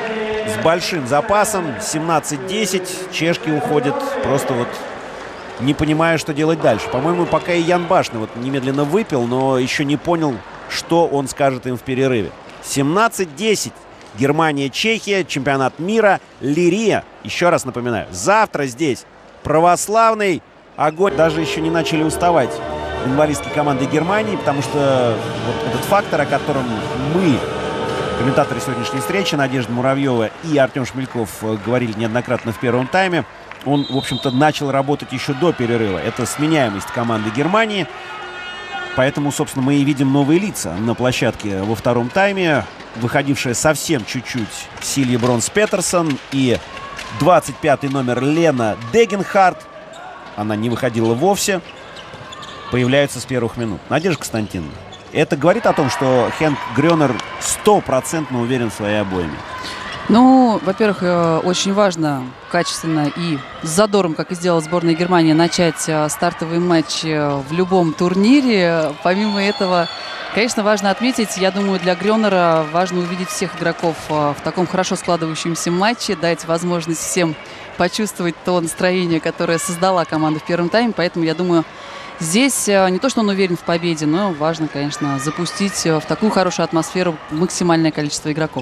С большим запасом. семнадцать десять. Чешки уходят просто вот не понимая, что делать дальше. По-моему, пока и Ян Башный вот немедленно выпил, но еще не понял, что он скажет им в перерыве. семнадцать десять. Германия, Чехия, чемпионат мира, Лирия. Еще раз напоминаю, завтра здесь православный огонь. Даже еще не начали уставать футболистки команды Германии, потому что вот этот фактор, о котором мы, комментаторы сегодняшней встречи, Надежда Муравьева и Артем Шмельков, говорили неоднократно в первом тайме, он, в общем-то, начал работать еще до перерыва. Это сменяемость команды Германии. Поэтому, собственно, мы и видим новые лица на площадке во втором тайме. Выходившая совсем чуть-чуть Силья Бронс-Петерсон и двадцать пятый номер Лена Дегенхард. Она не выходила вовсе. Появляются с первых минут. Надежда Константиновна, это говорит о том, что Хенк Грёнер стопроцентно уверен в своей обойме. Ну, во-первых, очень важно качественно и с задором, как и сделала сборная Германии, начать стартовый матч в любом турнире. Помимо этого, конечно, важно отметить, я думаю, для Грёнера важно увидеть всех игроков в таком хорошо складывающемся матче, дать возможность всем почувствовать то настроение, которое создала команда в первом тайме. Поэтому, я думаю, здесь не то, что он уверен в победе, но важно, конечно, запустить в такую хорошую атмосферу максимальное количество игроков.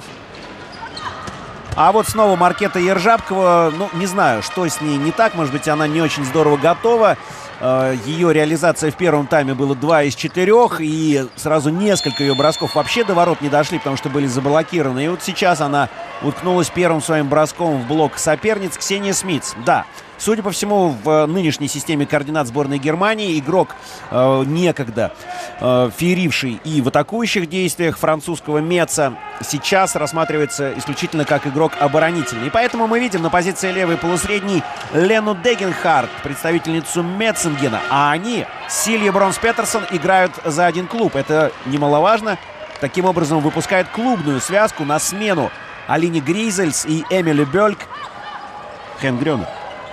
А вот снова Маркета Ержапкова, ну, не знаю, что с ней не так. Может быть, она не очень здорово готова. Ее реализация в первом тайме была два из четырёх. И сразу несколько ее бросков вообще до ворот не дошли, потому что были заблокированы. И вот сейчас она уткнулась первым своим броском в блок соперниц. Ксения Смитс. Да, судя по всему, в нынешней системе координат сборной Германии игрок, э, некогда э, фееривший и в атакующих действиях французского Меца, сейчас рассматривается исключительно как игрок оборонительный. И поэтому мы видим на позиции левой полусредней Лену Дегенхард, представительницу Меценгена. А они, Силья Бронс-Петерсон, играют за один клуб. Это немаловажно. Таким образом, выпускает клубную связку на смену Алине Гризельс и Эмили Бёльк. Хенк Грёнер.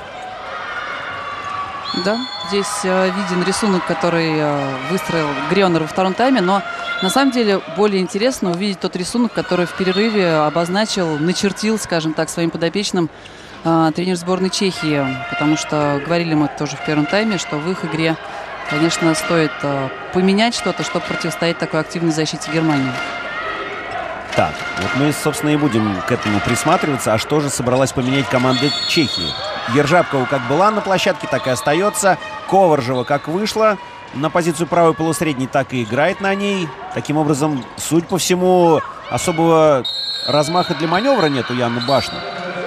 Да, здесь э, виден рисунок, который э, выстроил Грёнер во втором тайме, но на самом деле более интересно увидеть тот рисунок, который в перерыве обозначил, начертил, скажем так, своим подопечным э, тренер сборной Чехии, потому что говорили мы тоже в первом тайме, что в их игре, конечно, стоит э, поменять что-то, чтобы противостоять такой активной защите Германии. Так, вот мы, собственно, и будем к этому присматриваться. А что же собралась поменять команда Чехии? Ержапкова как была на площадке, так и остается. Коваржева как вышла на позицию правой полусредней, так и играет на ней. Таким образом, судя по всему, особого размаха для маневра нет у Яны Башны.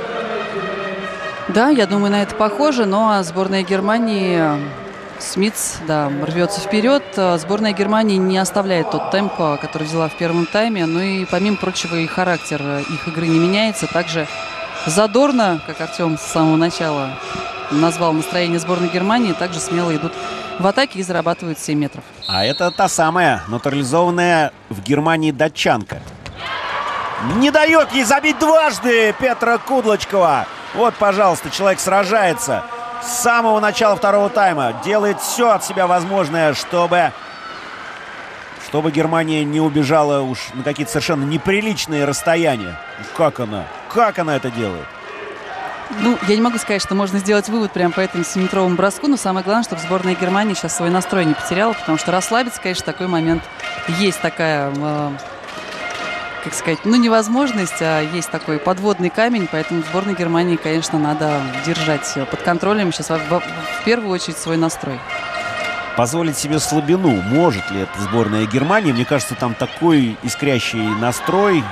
Да, я думаю, на это похоже, но сборная Германии... Смитс, да, рвется вперед. Сборная Германии не оставляет тот темп, который взяла в первом тайме. Ну и, помимо прочего, и характер их игры не меняется. Также задорно, как Артем с самого начала назвал настроение сборной Германии, также смело идут в атаке и зарабатывают семь метров. А это та самая натурализованная в Германии датчанка. Не дает ей забить дважды Петра Кудлочкова. Вот, пожалуйста, человек сражается с самого начала второго тайма. Делает все от себя возможное, чтобы, чтобы Германия не убежала уж на какие-то совершенно неприличные расстояния. Как она? Как она это делает? Ну, я не могу сказать, что можно сделать вывод прямо по этому семиметровому броску, но самое главное, чтобы сборная Германии сейчас свой настрой не потеряла, потому что расслабиться, конечно, такой момент есть такая... Э как сказать, ну, невозможность, а есть такой подводный камень, поэтому сборной Германии, конечно, надо держать под контролем сейчас в, в, в первую очередь свой настрой. Позволить себе слабину может ли эта сборная Германии? Мне кажется, там такой искрящий настрой,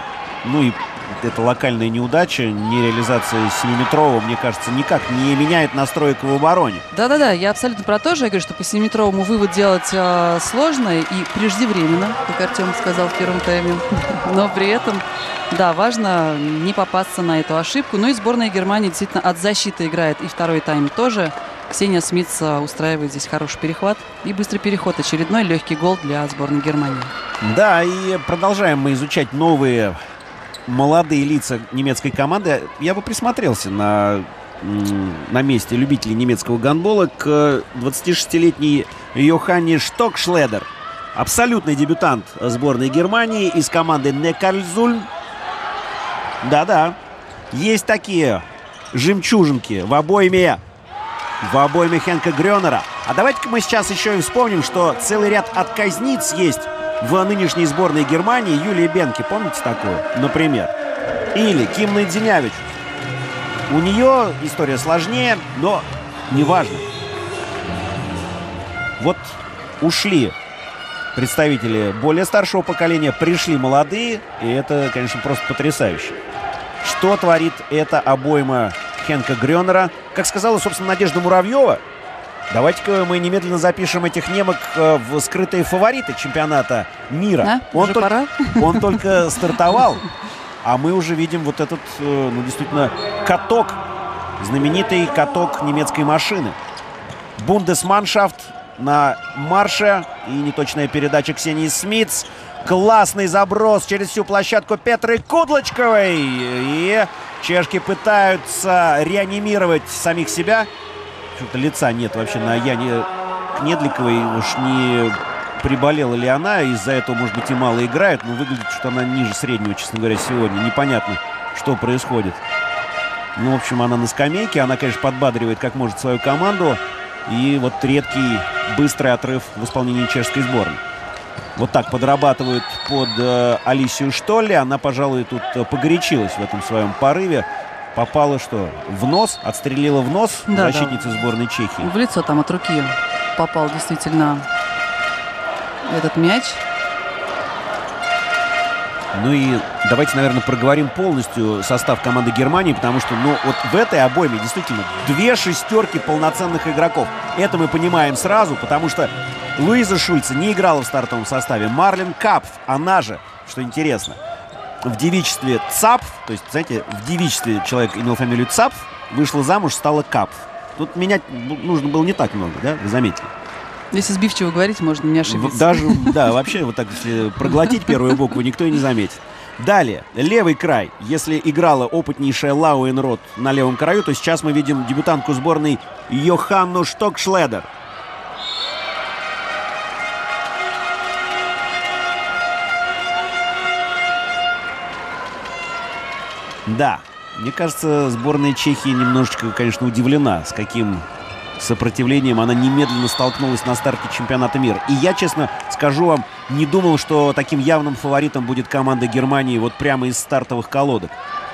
Ну и эта локальная неудача, нереализация семиметрового, мне кажется, никак не меняет настроек в обороне. Да-да-да, я абсолютно про то же. Я говорю, что по семиметровому вывод делать э, сложно и преждевременно, как Артем сказал в первом тайме. Но при этом, да, важно не попасться на эту ошибку. Ну и сборная Германии действительно от защиты играет. И второй тайм тоже. Ксения Смитс устраивает здесь хороший перехват. И быстрый переход. Очередной легкий гол для сборной Германии. Да, и продолжаем мы изучать новые молодые лица немецкой команды. Я бы присмотрелся на, на месте любителей немецкого гандбола к двадцатишестилетней Йоханне Штокшледер. Абсолютный дебютант сборной Германии из команды Неккарсульм. Да-да, есть такие жемчужинки в обойме, в обойме Хенка Грёнера. А давайте-ка мы сейчас еще и вспомним, что целый ряд отказниц есть в нынешней сборной Германии. Юлия Бенке, помните такую, например? Или Ким Найдзинявич. У нее история сложнее, но неважно. Вот ушли представители более старшего поколения, пришли молодые, и это, конечно, просто потрясающе. Что творит эта обойма Хенка Грёнера? Как сказала, собственно, Надежда Муравьева, давайте-ка мы немедленно запишем этих немок в скрытые фавориты чемпионата мира. А, он, только, пора? он только стартовал, а мы уже видим вот этот, ну, действительно, каток, знаменитый каток немецкой машины. Бундесманшафт на марше и неточная передача Ксении Смитс. Классный заброс через всю площадку Петры Кудлочковой. И чешки пытаются реанимировать самих себя. Что-то лица нет вообще на Яне Кнедликовой. Уж не приболела ли она. Из-за этого, может быть, и мало играет. Но выглядит, что она ниже среднего, честно говоря, сегодня. Непонятно, что происходит. Ну, в общем, она на скамейке. Она, конечно, подбадривает как может свою команду. И вот редкий быстрый отрыв в исполнении чешской сборной. Вот так подрабатывают под э, Алисию Штолли. Она, пожалуй, тут э, погорячилась в этом своем порыве. Попала что? В нос? Отстрелила в нос да, защитница да. сборной Чехии. В лицо там от руки попал действительно этот мяч. Ну и давайте, наверное, проговорим полностью состав команды Германии, потому что, ну, вот в этой обойме действительно две шестерки полноценных игроков. Это мы понимаем сразу, потому что Луиза Шульце не играла в стартовом составе. Марлен Капф, она же, что интересно, в девичестве Цапф, то есть, знаете, в девичестве человек имел фамилию Цапф, вышла замуж, стала Капф. Тут менять нужно было не так много, да, вы заметили? Если сбивчиво говорить, можно не ошибиться. Даже, да, вообще, вот так, если проглотить первую букву, никто и не заметит. Далее, левый край. Если играла опытнейшая Лауенрот на левом краю, то сейчас мы видим дебютантку сборной Йоханну Штокшледер. Да, мне кажется, сборная Чехии немножечко, конечно, удивлена, с каким сопротивлением она немедленно столкнулась на старте чемпионата мира. И я, честно скажу вам, не думал, что таким явным фаворитом будет команда Германии вот прямо из стартовых колодок.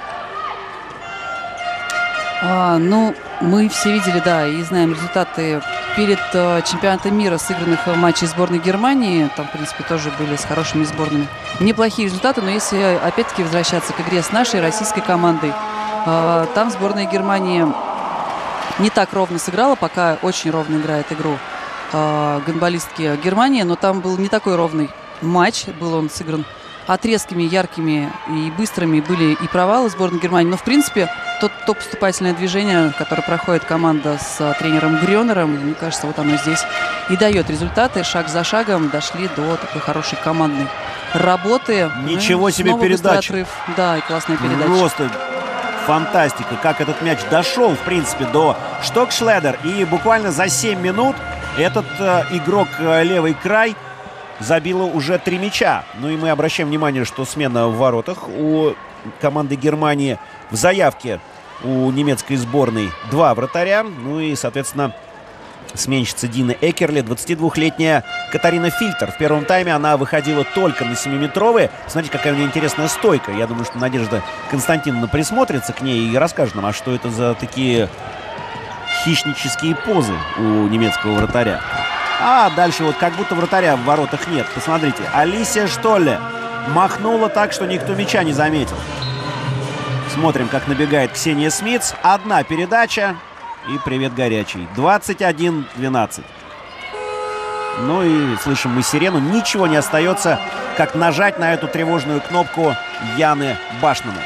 А, ну, мы все видели, да, и знаем результаты перед uh, чемпионатом мира сыгранных матчей сборной Германии. Там, в принципе, тоже были с хорошими сборными. Неплохие результаты, но если, опять-таки, возвращаться к игре с нашей российской командой, uh, там сборная Германии не так ровно сыграла, пока очень ровно играет игру uh, гандболистки Германии, но там был не такой ровный матч, был он сыгран отрезками, яркими и быстрыми, были и провалы сборной Германии, но, в принципе, то, то поступательное движение, которое проходит команда с а, тренером Грёнером, мне кажется, вот оно здесь и дает результаты. Шаг за шагом дошли до такой хорошей командной работы. Ничего ну, себе передача. Отрыв. Да, и классная передача. Просто фантастика, как этот мяч дошел, в принципе, до Штокшледер. И буквально за семь минут этот э, игрок э, левый край забила уже три мяча. Ну и мы обращаем внимание, что смена в воротах у команды Германии. В заявке у немецкой сборной два вратаря. Ну и, соответственно, сменщица Дины Экерли, двадцатидвухлетняя Катарина Фильтер. В первом тайме она выходила только на семиметровые. Смотрите, какая у нее интересная стойка. Я думаю, что Надежда Константиновна присмотрится к ней и расскажет нам, а что это за такие хищнические позы у немецкого вратаря. А дальше вот как будто вратаря в воротах нет. Посмотрите, Алисия Штолле махнула так, что никто мяча не заметил. Смотрим, как набегает Ксения Смитс. Одна передача и привет горячий. двадцать один двенадцать. Ну и слышим мы сирену. Ничего не остается, как нажать на эту тревожную кнопку Яны Башниной.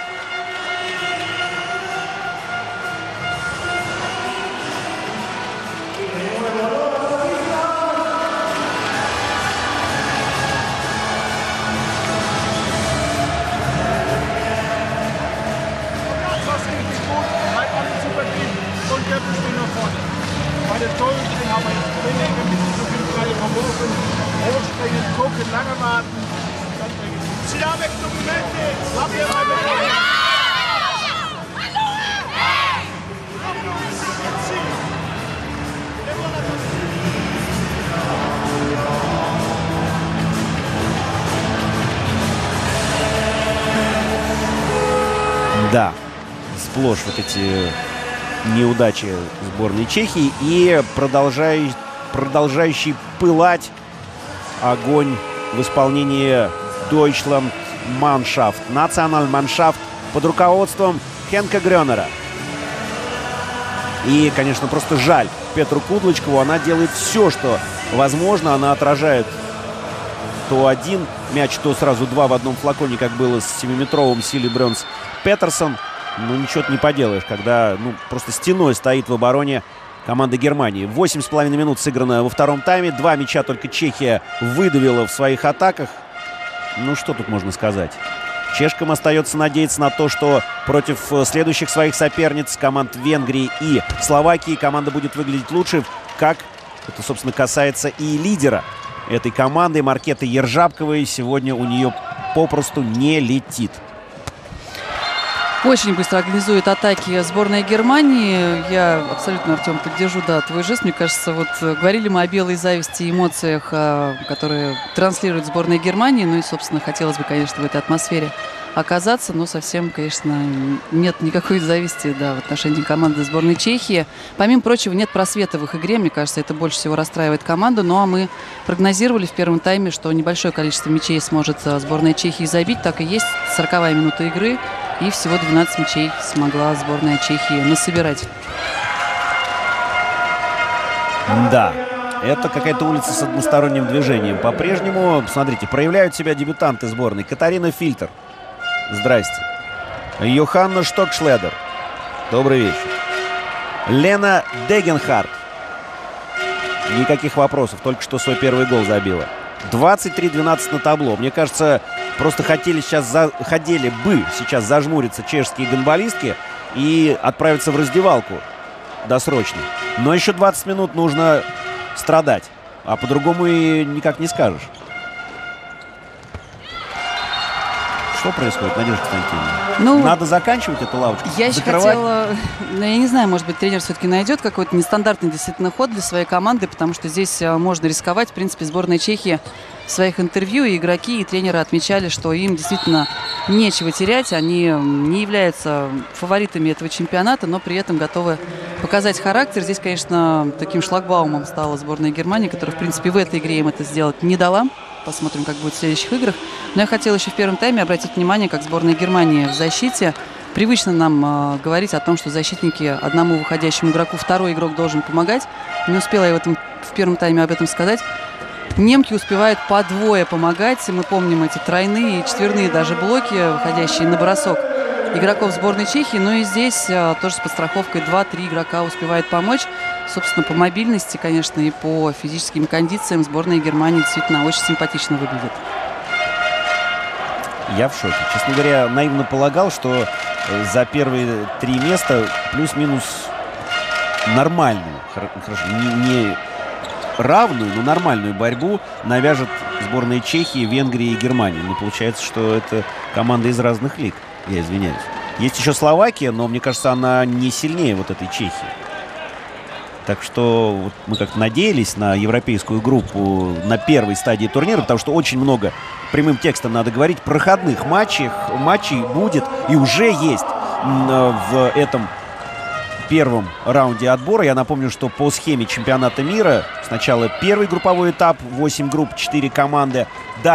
Да, сплошь вот эти неудачи сборной Чехии и продолжай, продолжающий пылать огонь в исполнении Deutschland Mannschaft, Nationalmannschaft под руководством Хенка Грёнера. И, конечно, просто жаль Петру Кудлочкову. Она делает все, что возможно. Она отражает то один мяч, то сразу два в одном флаконе, как было с семиметровым Сили Брёнс Петерсон. Ну, ничего ты не поделаешь, когда ну, просто стеной стоит в обороне команда Германии. восемь с половиной минут сыграно во втором тайме. Два мяча только Чехия выдавила в своих атаках. Ну, что тут можно сказать? Чешкам остается надеяться на то, что против следующих своих соперниц, команд Венгрии и Словакии, команда будет выглядеть лучше, как это, собственно, касается и лидера этой команды, Маркеты Ержапковой. Сегодня у нее попросту не летит. Очень быстро организует атаки сборная Германии. Я абсолютно, Артем, поддержу, да, твой жест. Мне кажется, вот говорили мы о белой зависти и эмоциях, которые транслирует сборная Германии. Ну и, собственно, хотелось бы, конечно, в этой атмосфере оказаться, но совсем, конечно, нет никакой зависти, да, в отношении команды сборной Чехии. Помимо прочего, нет просвета в их игре. Мне кажется, это больше всего расстраивает команду. Ну а мы прогнозировали в первом тайме, что небольшое количество мячей сможет сборная Чехии забить. Так и есть. сороковая минута игры. И всего двенадцать мячей смогла сборная Чехии насобирать. Да, это какая-то улица с односторонним движением. По-прежнему, смотрите, проявляют себя дебютанты сборной. Катарина Фильтер. Здрасте. Йоханна Штокшледер. Добрый вечер. Лена Дегенхарт. Никаких вопросов, только что свой первый гол забила. двадцать три двенадцать на табло. Мне кажется, просто хотели сейчас за... хотели бы сейчас зажмуриться чешские гандболистки и отправиться в раздевалку досрочно. Но еще двадцать минут нужно страдать. А по-другому и никак не скажешь. Что происходит, Надежда Константиновна? Ну, надо заканчивать эту лавочку? Я еще хотела... Ну, я не знаю, может быть, тренер все-таки найдет какой-то нестандартный действительно ход для своей команды, потому что здесь можно рисковать. В принципе, сборная Чехии в своих интервью и игроки, и тренеры отмечали, что им действительно нечего терять. Они не являются фаворитами этого чемпионата, но при этом готовы показать характер. Здесь, конечно, таким шлагбаумом стала сборная Германии, которая, в принципе, в этой игре им это сделать не дала. Посмотрим, как будет в следующих играх. Но я хотела еще в первом тайме обратить внимание, как сборная Германии в защите. Привычно нам э, говорить о том, что защитники одному выходящему игроку, второй игрок должен помогать. Не успела я в, этом, в первом тайме об этом сказать. Немки успевают по двое помогать. Мы помним эти тройные и четверные даже блоки, выходящие на бросок игроков сборной Чехии. Но и здесь э, тоже с подстраховкой два-три игрока успевают помочь. Собственно, по мобильности, конечно, и по физическим кондициям сборная Германии действительно очень симпатично выглядит. Я в шоке. Честно говоря, наивно полагал, что за первые три места плюс-минус нормальную, хорошо, не, не равную, но нормальную борьбу навяжет сборные Чехии, Венгрии и Германии. Но получается, что это команда из разных лиг. Я извиняюсь. Есть еще Словакия, но мне кажется, она не сильнее вот этой Чехии. Так что вот мы как-то надеялись на европейскую группу на первой стадии турнира, потому что очень много, прямым текстом надо говорить, проходных матчей, матчей будет и уже есть в этом первом раунде отбора. Я напомню, что по схеме чемпионата мира сначала первый групповой этап, восемь групп, четыре команды. Дальше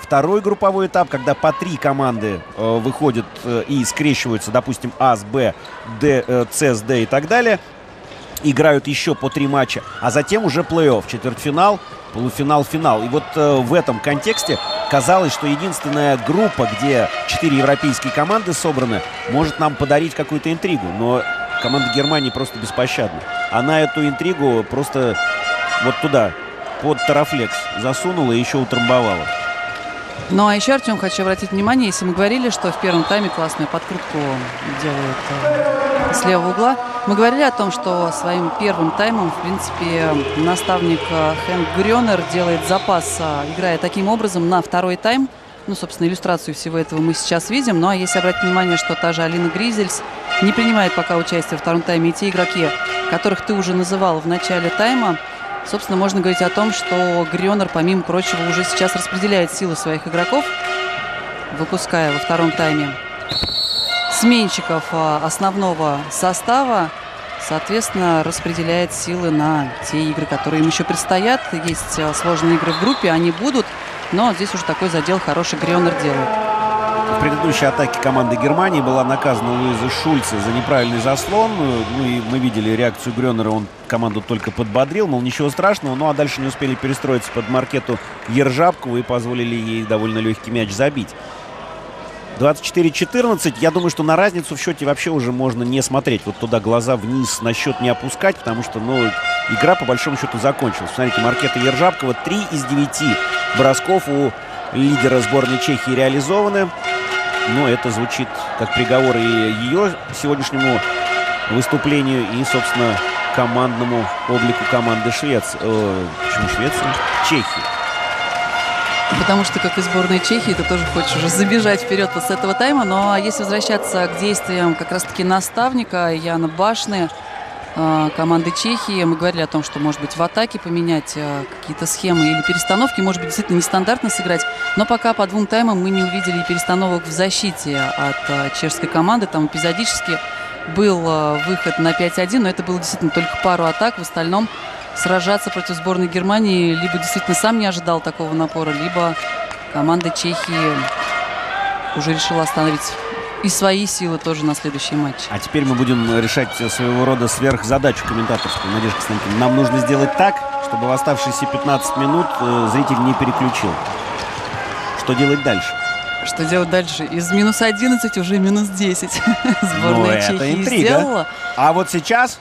второй групповой этап, когда по три команды э, выходят э, и скрещиваются, допустим, А с Б, Д, э, С с Д и так далее. Играют еще по три матча, а затем уже плей-офф, четвертьфинал, полуфинал, финал. И вот э, в этом контексте казалось, что единственная группа, где четыре европейские команды собраны, может нам подарить какую-то интригу. Но команда Германии просто беспощадна. Она эту интригу просто вот туда, под тарафлекс засунула и еще утрамбовала. Ну а еще, Артем, хочу обратить внимание, если мы говорили, что в первом тайме классную подкрутку делают э, с левого угла, мы говорили о том, что своим первым таймом, в принципе, наставник э, Хэнк Грёнер делает запас, э, играя таким образом на второй тайм. Ну, собственно, иллюстрацию всего этого мы сейчас видим. Ну а если обратить внимание, что та же Алина Гризельс не принимает пока участие во втором тайме, и те игроки, которых ты уже называл в начале тайма, собственно, можно говорить о том, что Грёнер, помимо прочего, уже сейчас распределяет силы своих игроков, выпуская во втором тайме сменщиков основного состава, соответственно, распределяет силы на те игры, которые им еще предстоят. Есть сложные игры в группе, они будут, но здесь уже такой задел хороший Грёнер делает. В предыдущей атаке команды Германии была наказана Луиза Шульце за неправильный заслон. Ну и мы видели реакцию Грёнера, он команду только подбодрил, мол, ничего страшного. Ну а дальше не успели перестроиться под Маркету Ержапкову и позволили ей довольно легкий мяч забить. двадцать четыре четырнадцать. Я думаю, что на разницу в счете вообще уже можно не смотреть. Вот туда глаза вниз на счет не опускать, потому что, ну, игра по большому счету закончилась. Смотрите, Маркета Ержапкова, три из девяти бросков у лидера сборной Чехии реализованы. Но это звучит как приговор и ее сегодняшнему выступлению, и, собственно, командному облику команды Швеции. Э, почему Швеции? Чехии. Потому что, как и сборная Чехии, ты тоже хочешь уже забежать вперед вот с этого тайма. Но если возвращаться к действиям как раз-таки наставника Яна Башны, команды Чехии, мы говорили о том, что, может быть, в атаке поменять какие-то схемы или перестановки, может быть, действительно нестандартно сыграть, но пока по двум таймам мы не увидели перестановок в защите от чешской команды. Там эпизодически был выход на пять один, но это было действительно только пару атак. В остальном сражаться против сборной Германии либо действительно сам не ожидал такого напора, либо команда Чехии уже решила остановить и свои силы тоже на следующий матч. А теперь мы будем решать своего рода сверхзадачу комментаторскую. Надежда Константиновна, нам нужно сделать так, чтобы в оставшиеся пятнадцать минут зритель не переключил. Что делать дальше? Что делать дальше? Из минус одиннадцати уже минус десять. Сборная Чехии сделала. А вот сейчас...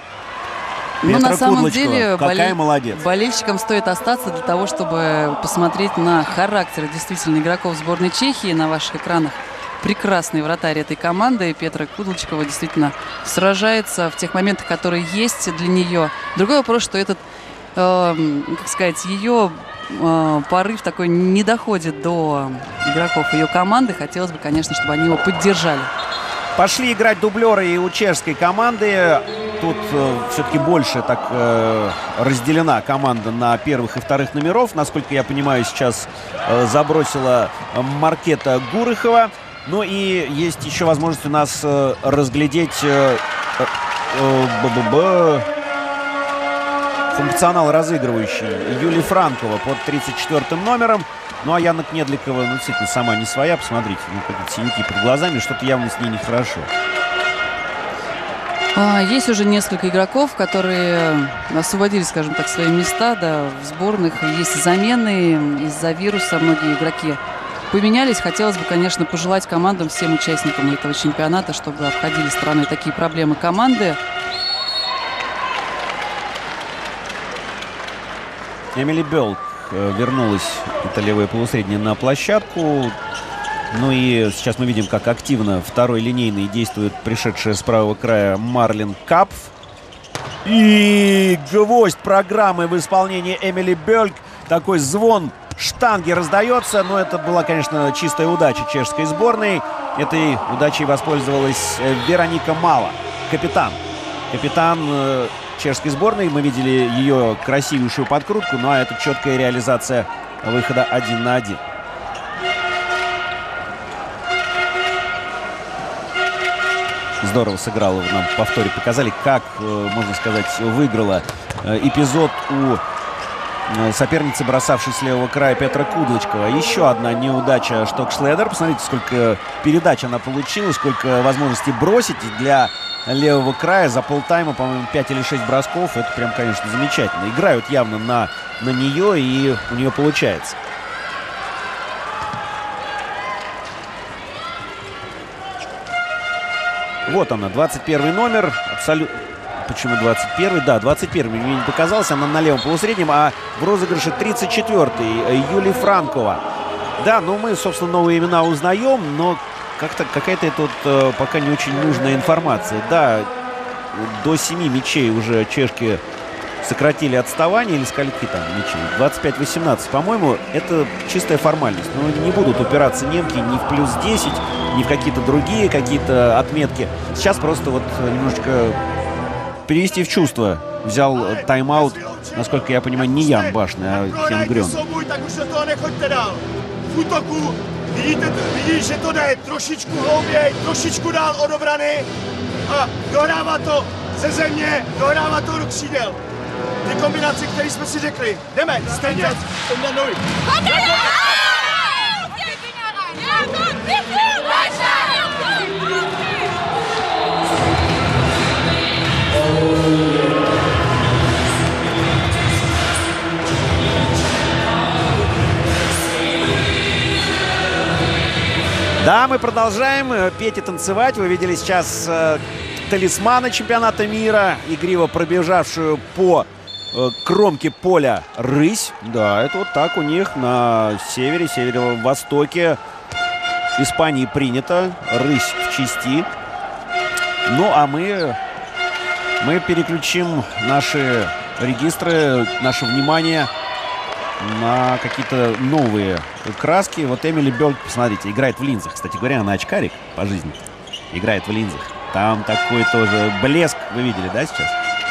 Ну, на самом деле, какая молодец. Болельщикам стоит остаться для того, чтобы посмотреть на характер действительно игроков сборной Чехии на ваших экранах. Прекрасный вратарь этой команды Петра Кудлочкова действительно сражается в тех моментах, которые есть для нее. Другой вопрос, что этот, э, как сказать, ее э, порыв такой не доходит до игроков ее команды. Хотелось бы, конечно, чтобы они его поддержали. Пошли играть дублеры и у чешской команды. Тут э, все-таки больше так э, разделена команда на первых и вторых номеров. Насколько я понимаю, сейчас э, забросила Маркета Гурыхова. Ну и есть еще возможность у нас э, разглядеть э, э, э, функционал разыгрывающий Юлии Франкова под тридцать четвёртым номером. Ну а Яна Кнедликова, ну, действительно, сама не своя. Посмотрите, ну, какие-то синяки под глазами, что-то явно с ней нехорошо. Есть уже несколько игроков, которые освободили, скажем так, свои места, да, в сборных. Есть замены. Из-за вируса многие игроки поменялись. Хотелось бы, конечно, пожелать командам, всем участникам этого чемпионата, чтобы обходили стороной такие проблемы команды. Эмили Бёлк вернулась, это левая полусредняя, на площадку. Ну и сейчас мы видим, как активно второй линейный действует пришедшая с правого края Марлен Капф. И гвоздь программы в исполнении Эмили Бёлк. Такой звон штанги раздается. Но это была, конечно, чистая удача чешской сборной. Этой удачей воспользовалась Вероника Мала, капитан. Капитан э, чешской сборной. Мы видели ее красивейшую подкрутку. Ну а это четкая реализация выхода один на один. Здорово сыграла, нам в повторе показали, как, можно сказать, выиграла эпизод у соперницы, бросавшей с левого края Петра Кудлочкова. Еще одна неудача Штокшледер. Посмотрите, сколько передач она получила, сколько возможностей бросить для левого края. За полтайма, по-моему, пять или шесть бросков. Это прям, конечно, замечательно. Играют явно на, на нее, и у нее получается. Вот она, двадцать первый номер. Абсолютно. Почему двадцать первый? Да, двадцать первый. Мне не показалось. Она на левом полусреднем. А в розыгрыше тридцать четвёртый. Юлия Франкова. Да, ну мы, собственно, новые имена узнаем. Но как-то какая-то тут э, пока не очень нужная информация. Да, до семи мячей уже чешки сократили отставание. Или скольки там мячей? двадцать пять восемнадцать. По-моему, это чистая формальность. Но не будут упираться немки ни в плюс десять, ни в какие-то другие какие-то отметки. Сейчас просто вот немножечко перевести в чувство. Взял тайм-аут, насколько я понимаю, не Ян Башный, а Хен Грён. Vidíte, vidíš, že to jde trošičku hlouběji, trošičku dál od obrany a dohrává to ze země, dohrává to do křídel. Ty kombinace, které jsme si řekli. Jdeme, stejně, stejně nový. Да, мы продолжаем петь и танцевать. Вы видели сейчас э, талисмана чемпионата мира, игриво пробежавшую по э, кромке поля рысь. Да, это вот так у них на севере, северо-востоке Испании принято. Рысь в части. Ну, а мы, мы переключим наши регистры, наше внимание на какие-то новые краски. Вот Эмили Бёрк, посмотрите, играет в линзах. Кстати говоря, она очкарик по жизни. Играет в линзах. Там такой тоже блеск. Вы видели, да, сейчас?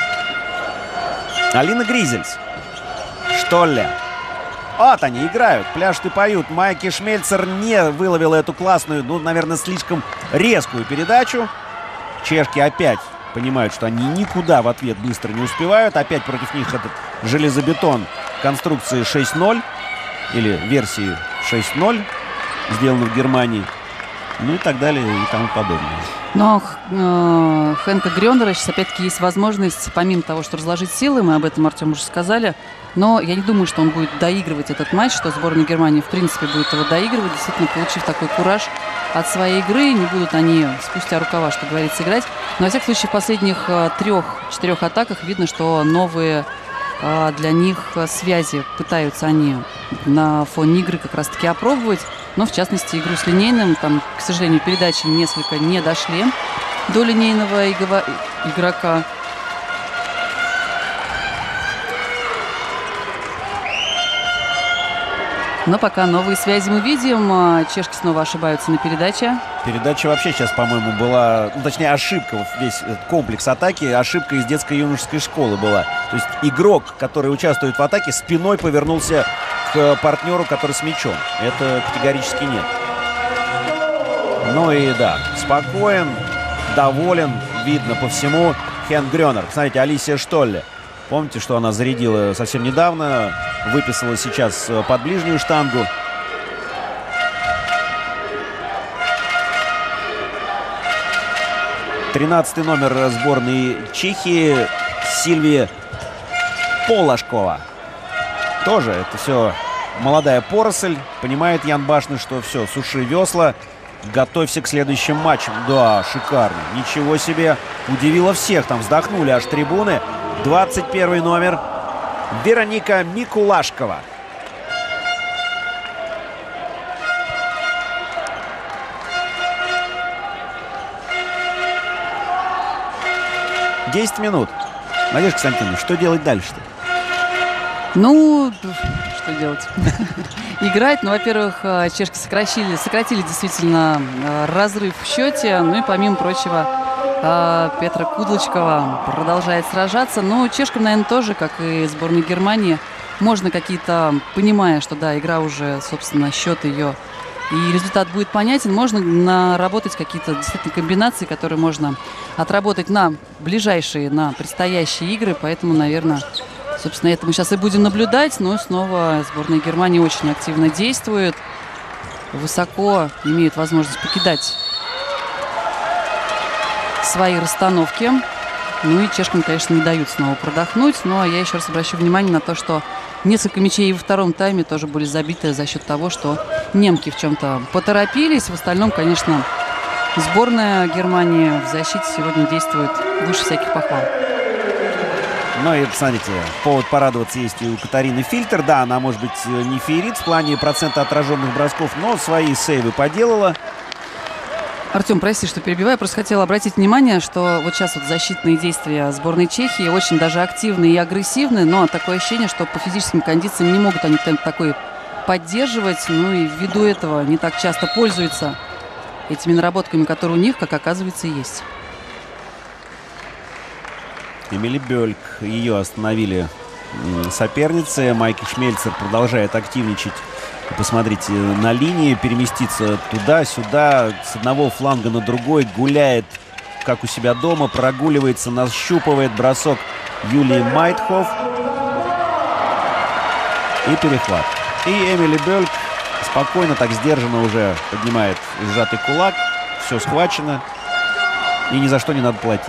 Алина Гризельс. Что ли? Вот они играют, пляшут и поют. Майки Шмельцер не выловила эту классную, ну, наверное, слишком резкую передачу. Чешки опять понимают, что они никуда в ответ быстро не успевают. Опять против них этот железобетон конструкции шесть ноль или версии шесть ноль, сделаны в Германии, ну и так далее и тому подобное. Но э, Хенка Грёнера сейчас опять-таки есть возможность, помимо того, что разложить силы, мы об этом, Артем, уже сказали, но я не думаю, что он будет доигрывать этот матч, что сборная Германии в принципе будет его доигрывать, действительно получив такой кураж от своей игры. Не будут они спустя рукава, что говорится, играть. Но, во всяком случае, в последних э, трех-четырех атаках видно, что новые для них связи пытаются они на фоне игры как раз-таки опробовать. Но, в частности, игру с линейным. Там, к сожалению, передачи несколько не дошли до линейного игрока. Но пока новые связи мы видим. Чешки снова ошибаются на передаче. Передача вообще сейчас, по-моему, была... Ну, точнее, ошибка. Весь комплекс атаки. Ошибка из детской юношеской школы была. То есть игрок, который участвует в атаке, спиной повернулся к партнеру, который с мячом. Это категорически нет. Ну и да, спокоен, доволен. Видно по всему. Хен Грёнер. Смотрите, Алисия Штолле. Помните, что она зарядила совсем недавно. Выписала сейчас под ближнюю штангу. тринадцатый номер сборной Чехии Сильвия Полашкова. Тоже это все молодая поросль. Понимает Ян Башный, что все, суши весла. Готовься к следующим матчам. Да, шикарно. Ничего себе. Удивило всех. Там вздохнули аж трибуны. двадцать первый номер. Вероника Микулашкова. десять минут. Надежда Константиновна, что делать дальше-то? Ну, что делать? Играть. Ну, во-первых, чешки сократили, сократили действительно разрыв в счете. Ну и помимо прочего, Петра Кудлочкова продолжает сражаться. Но чешкам, наверное, тоже, как и сборной Германии, можно какие-то, понимая, что да, игра уже, собственно, счет ее и результат будет понятен, можно наработать какие-то действительно комбинации, которые можно отработать на ближайшие, на предстоящие игры. Поэтому, наверное, Собственно, это мы сейчас и будем наблюдать. Но снова сборная Германии очень активно действует. Высоко имеют возможность покидать свои расстановки. Ну и чешкам, конечно, не дают снова продохнуть. Но я еще раз обращу внимание на то, что несколько мячей во втором тайме тоже были забиты за счет того, что немки в чем-то поторопились. В остальном, конечно, сборная Германии в защите сегодня действует выше всяких похвал. Ну и, смотрите, повод порадоваться есть и у Катарины Фильтер. Да, она, может быть, не феерит в плане процента отраженных бросков, но свои сейвы поделала. Артем, прости, что перебиваю. Просто хотела обратить внимание, что вот сейчас вот защитные действия сборной Чехии очень даже активные и агрессивные, но такое ощущение, что по физическим кондициям не могут они темп такой поддерживать. Ну и ввиду этого не так часто пользуются этими наработками, которые у них, как оказывается, есть. Эмили Бёльк, ее остановили соперницы. Майки Шмельцер продолжает активничать. Посмотрите, на линии переместиться туда-сюда, с одного фланга на другой, гуляет, как у себя дома, прогуливается, нащупывает бросок Юлии Майтхоф. И перехват. И Эмили Бёльк спокойно, так сдержанно уже поднимает сжатый кулак. Все схвачено. И ни за что не надо платить.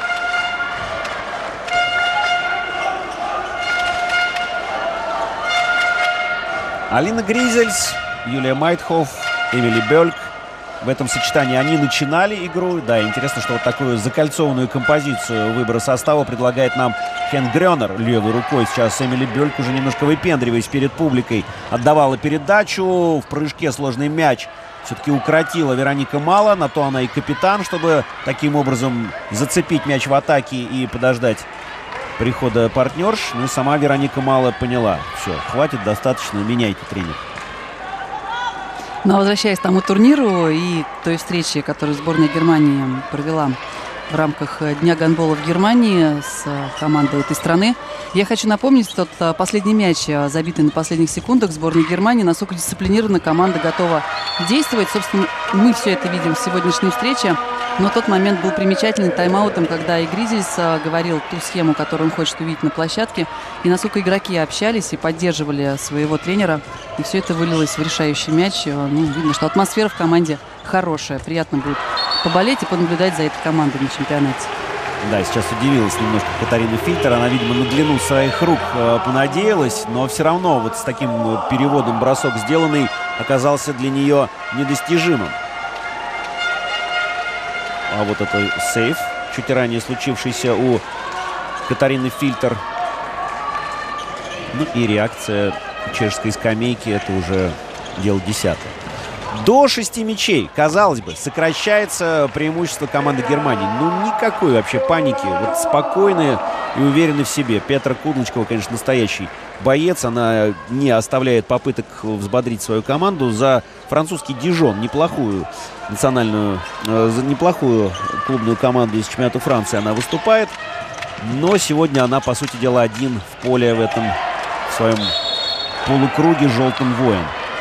Алина Гризельс, Юлия Майтхоф, Эмили Бёльк. В этом сочетании они начинали игру. Да, интересно, что вот такую закольцованную композицию выбора состава предлагает нам Хен Грёнер левой рукой. Сейчас Эмили Бёльк, уже немножко выпендриваясь перед публикой, отдавала передачу. В прыжке сложный мяч все-таки укоротила Вероника Мало. На то она и капитан, чтобы таким образом зацепить мяч в атаке и подождать прихода партнерш. Ну и сама Вероника Мало поняла. Все, хватит, достаточно, меняйте, тренер. Но возвращаясь к тому турниру и той встрече, которую сборная Германии провела в рамках Дня гандбола в Германии с командой этой страны, я хочу напомнить тот последний мяч, забитый на последних секундах сборной Германии, насколько дисциплинированно команда готова действовать. Собственно, мы все это видим в сегодняшней встрече. Но тот момент был примечательный тайм-аутом, когда и Гризельс говорил ту схему, которую он хочет увидеть на площадке, и насколько игроки общались и поддерживали своего тренера. И все это вылилось в решающий мяч. Ну, видно, что атмосфера в команде хорошая. Приятно будет поболеть и понаблюдать за этой командой на чемпионате. Да, сейчас удивилась немножко Катарина Фильтер. Она, видимо, на длину своих рук э, понадеялась, но все равно вот с таким переводом бросок сделанный оказался для нее недостижимым. А вот это сейф, чуть ранее случившийся у Катарины Фильтер. Ну и реакция чешской скамейки, это уже дело десятое. До шести мячей, казалось бы, сокращается преимущество команды Германии. Ну, никакой вообще паники. Вот спокойные и уверены в себе. Петра Кудлычкова, конечно, настоящий боец. Она не оставляет попыток взбодрить свою команду. За французский Дижон, неплохую национальную, за неплохую клубную команду из чемпионата Франции она выступает. Но сегодня она, по сути дела, один в поле в этом в своем полукруге желтым воин.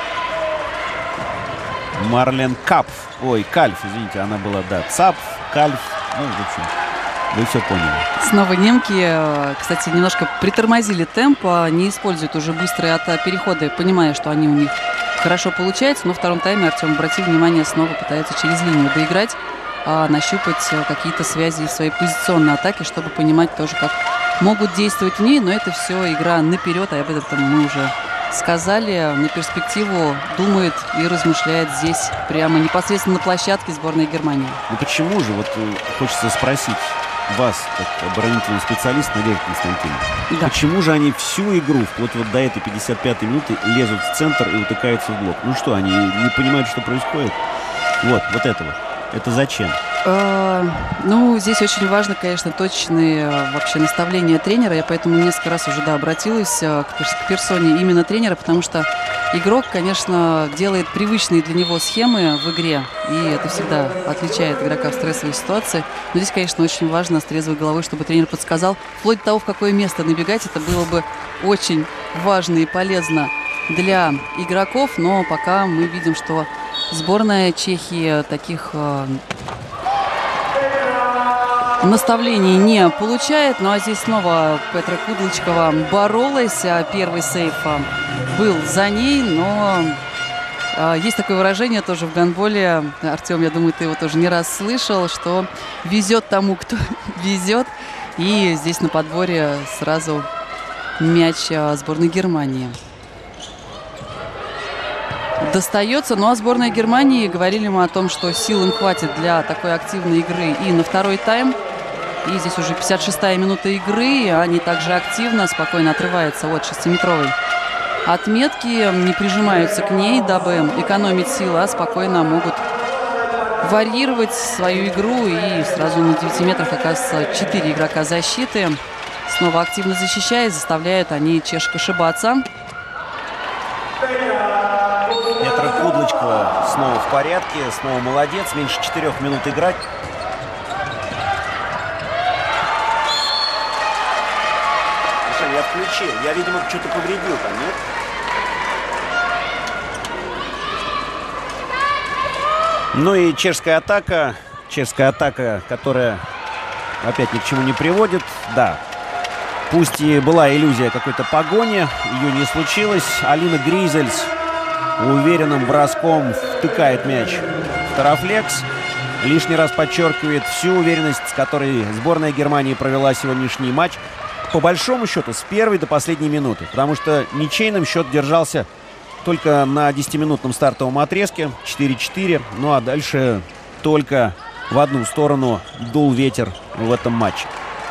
Марлен Капф. Ой, Кальф, извините, она была, да, Цапф, Кальф. Ну, в общем, вы все поняли. Снова немки, кстати, немножко притормозили темп, не используют уже быстрые переходы, понимая, что они у них хорошо получаются. Но в втором тайме Артем обратил внимание, снова пытаются через линию доиграть, а нащупать какие-то связи в своей позиционной атаке, чтобы понимать тоже, как могут действовать в ней. Но это все игра наперед, а об этом мы уже сказали. На перспективу думает и размышляет здесь прямо непосредственно на площадке сборной Германии. Ну почему же, вот хочется спросить вас, как оборонительный специалист, Надежда Константиновна, да. Почему же они всю игру, вплоть вот до этой пятьдесят пятой минуты, лезут в центр и утыкаются в блок? Ну что, они не понимают, что происходит? Вот, вот это вот. Это зачем? Э, ну, здесь очень важно, конечно, точные вообще наставления тренера. Я поэтому несколько раз уже, да, обратилась к персоне именно тренера, потому что игрок, конечно, делает привычные для него схемы в игре, и это всегда отличает игрока в стрессовой ситуации. Но здесь, конечно, очень важно с трезвой головой, чтобы тренер подсказал, вплоть до того, в какое место набегать. Это было бы очень важно и полезно для игроков, но пока мы видим, что сборная Чехии таких э, наставлений не получает. Ну а здесь снова Петра Кудлычкова боролась. Первый сейф был за ней, но есть такое выражение тоже в гандболе. Артем, я думаю, ты его тоже не раз слышал, что везет тому, кто везет. И здесь на подборе сразу мяч сборной Германии достается. Ну а сборная Германии, говорили мы о том, что сил им хватит для такой активной игры и на второй тайм. И здесь уже пятьдесят шестая минута игры. Они также активно, спокойно отрываются от шестиметровой отметки, не прижимаются к ней, дабы экономить силы, а спокойно могут варьировать свою игру. И сразу на девяти метрах, оказывается, четыре игрока защиты. Снова активно защищаясь, заставляют они чешек ошибаться. Петра Кудлычкова снова в порядке, снова молодец. Меньше четырех минут играть. Я включил. Я, видимо, что-то повредил там, нет? Ну и чешская атака. Чешская атака, которая опять ни к чему не приводит. Да. Пусть и была иллюзия какой-то погони, ее не случилось. Алина Гризельс уверенным броском втыкает мяч в тарафлекс. Лишний раз подчеркивает всю уверенность, с которой сборная Германии провела сегодняшний матч. По большому счету, с первой до последней минуты. Потому что ничейным счет держался только на десятиминутном стартовом отрезке. четыре-четыре. Ну а дальше только в одну сторону дул ветер в этом матче.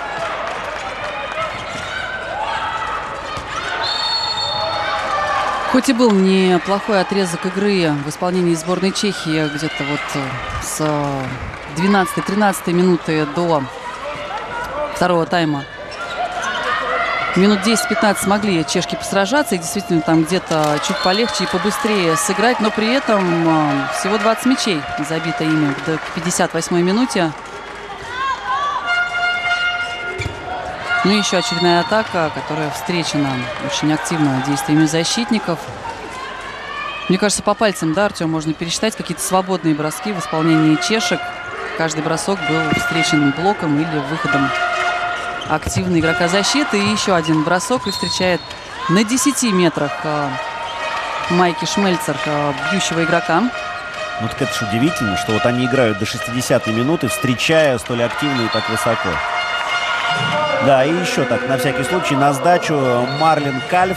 Хоть и был неплохой отрезок игры в исполнении сборной Чехии, где-то вот с двенадцатой-тринадцатой минуты до второго тайма. Минут десять-пятнадцать смогли чешки посражаться и действительно там где-то чуть полегче и побыстрее сыграть, но при этом всего двадцать мячей забито ими к пятьдесят восьмой минуте. Ну и еще очередная атака, которая встречена очень активно действиями защитников. Мне кажется, по пальцам, да, Артем, можно пересчитать какие-то свободные броски в исполнении чешек. Каждый бросок был встречен блоком или выходом активного игрока защиты. И еще один бросок и встречает на десяти метрах Майки Шмельцер, бьющего игрока. Ну так это же удивительно, что вот они играют до шестидесятой минуты, встречая столь активно и так высоко. Да, и еще так, на всякий случай, на сдачу Марлен Кальф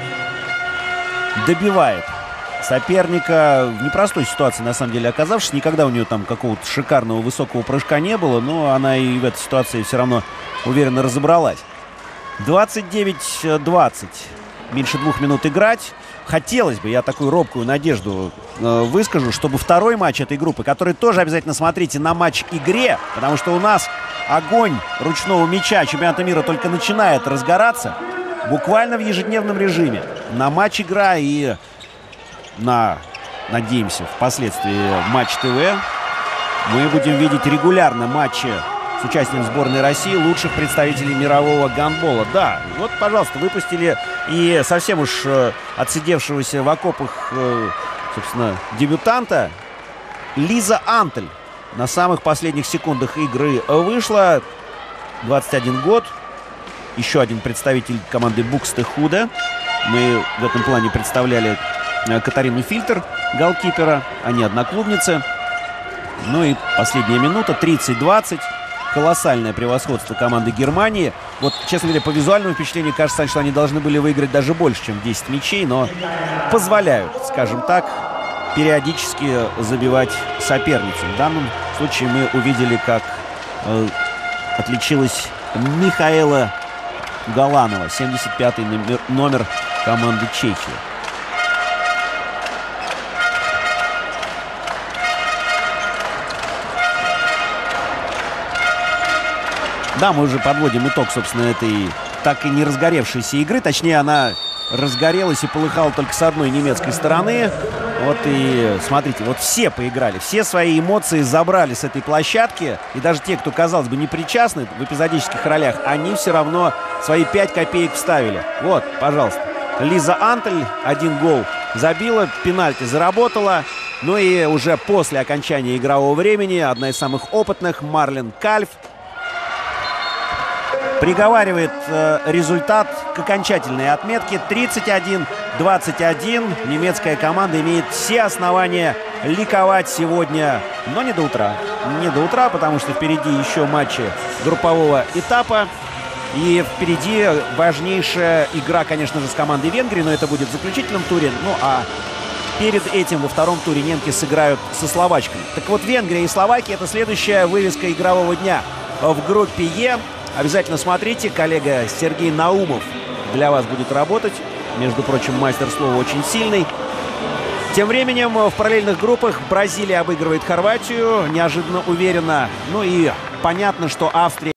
добивает соперника в непростой ситуации, на самом деле, оказавшись. Никогда у нее там какого-то шикарного высокого прыжка не было, но она и в этой ситуации все равно уверенно разобралась. двадцать девять двадцать. Меньше двух минут играть. Хотелось бы, я такую робкую надежду э, выскажу, чтобы второй матч этой группы, который тоже обязательно смотрите на матч-игре, потому что у нас огонь ручного мяча чемпионата мира только начинает разгораться, буквально в ежедневном режиме. На матч-игра и на, надеемся, впоследствии Матч ТВ мы будем видеть регулярно матчи с участием сборной России лучших представителей мирового гандбола. Да, вот, пожалуйста, выпустили и совсем уж э, отсидевшегося в окопах, э, собственно, дебютанта Лиза Антель. На самых последних секундах игры вышла. двадцать один год. Еще один представитель команды Букстехуда. Мы в этом плане представляли Катарину Фильтер, голкипера. Они одноклубницы. Ну и последняя минута. тридцать двадцать. Колоссальное превосходство команды Германии. Вот, честно говоря, по визуальному впечатлению кажется, что они должны были выиграть даже больше, чем десять мячей. Но позволяют, скажем так, периодически забивать соперницу. В данном случае мы увидели, как э, отличилась Михаэла Галанова, семьдесят пятый номер, номер команды Чехии. Да, мы уже подводим итог, собственно, этой так и не разгоревшейся игры. Точнее, она разгорелась и полыхала только с одной немецкой стороны. Вот и смотрите, вот все поиграли, все свои эмоции забрали с этой площадки. И даже те, кто, казалось бы, не причастны в эпизодических ролях, они все равно свои пять копеек вставили. Вот, пожалуйста. Лиза Антель один гол забила, пенальти заработала. Ну и уже после окончания игрового времени одна из самых опытных, Марлен Кальф, приговаривает э, результат к окончательной отметке. тридцать один двадцать один. Немецкая команда имеет все основания ликовать сегодня, но не до утра. Не до утра, потому что впереди еще матчи группового этапа. И впереди важнейшая игра, конечно же, с командой Венгрии, но это будет в заключительном туре. Ну а перед этим во втором туре немки сыграют со словачками. Так вот, Венгрия и Словакия — это следующая вывеска игрового дня в группе Е. Обязательно смотрите, коллега Сергей Наумов для вас будет работать. Между прочим, мастер слова очень сильный. Тем временем в параллельных группах Бразилия обыгрывает Хорватию неожиданно уверенно. Ну и понятно, что Австрия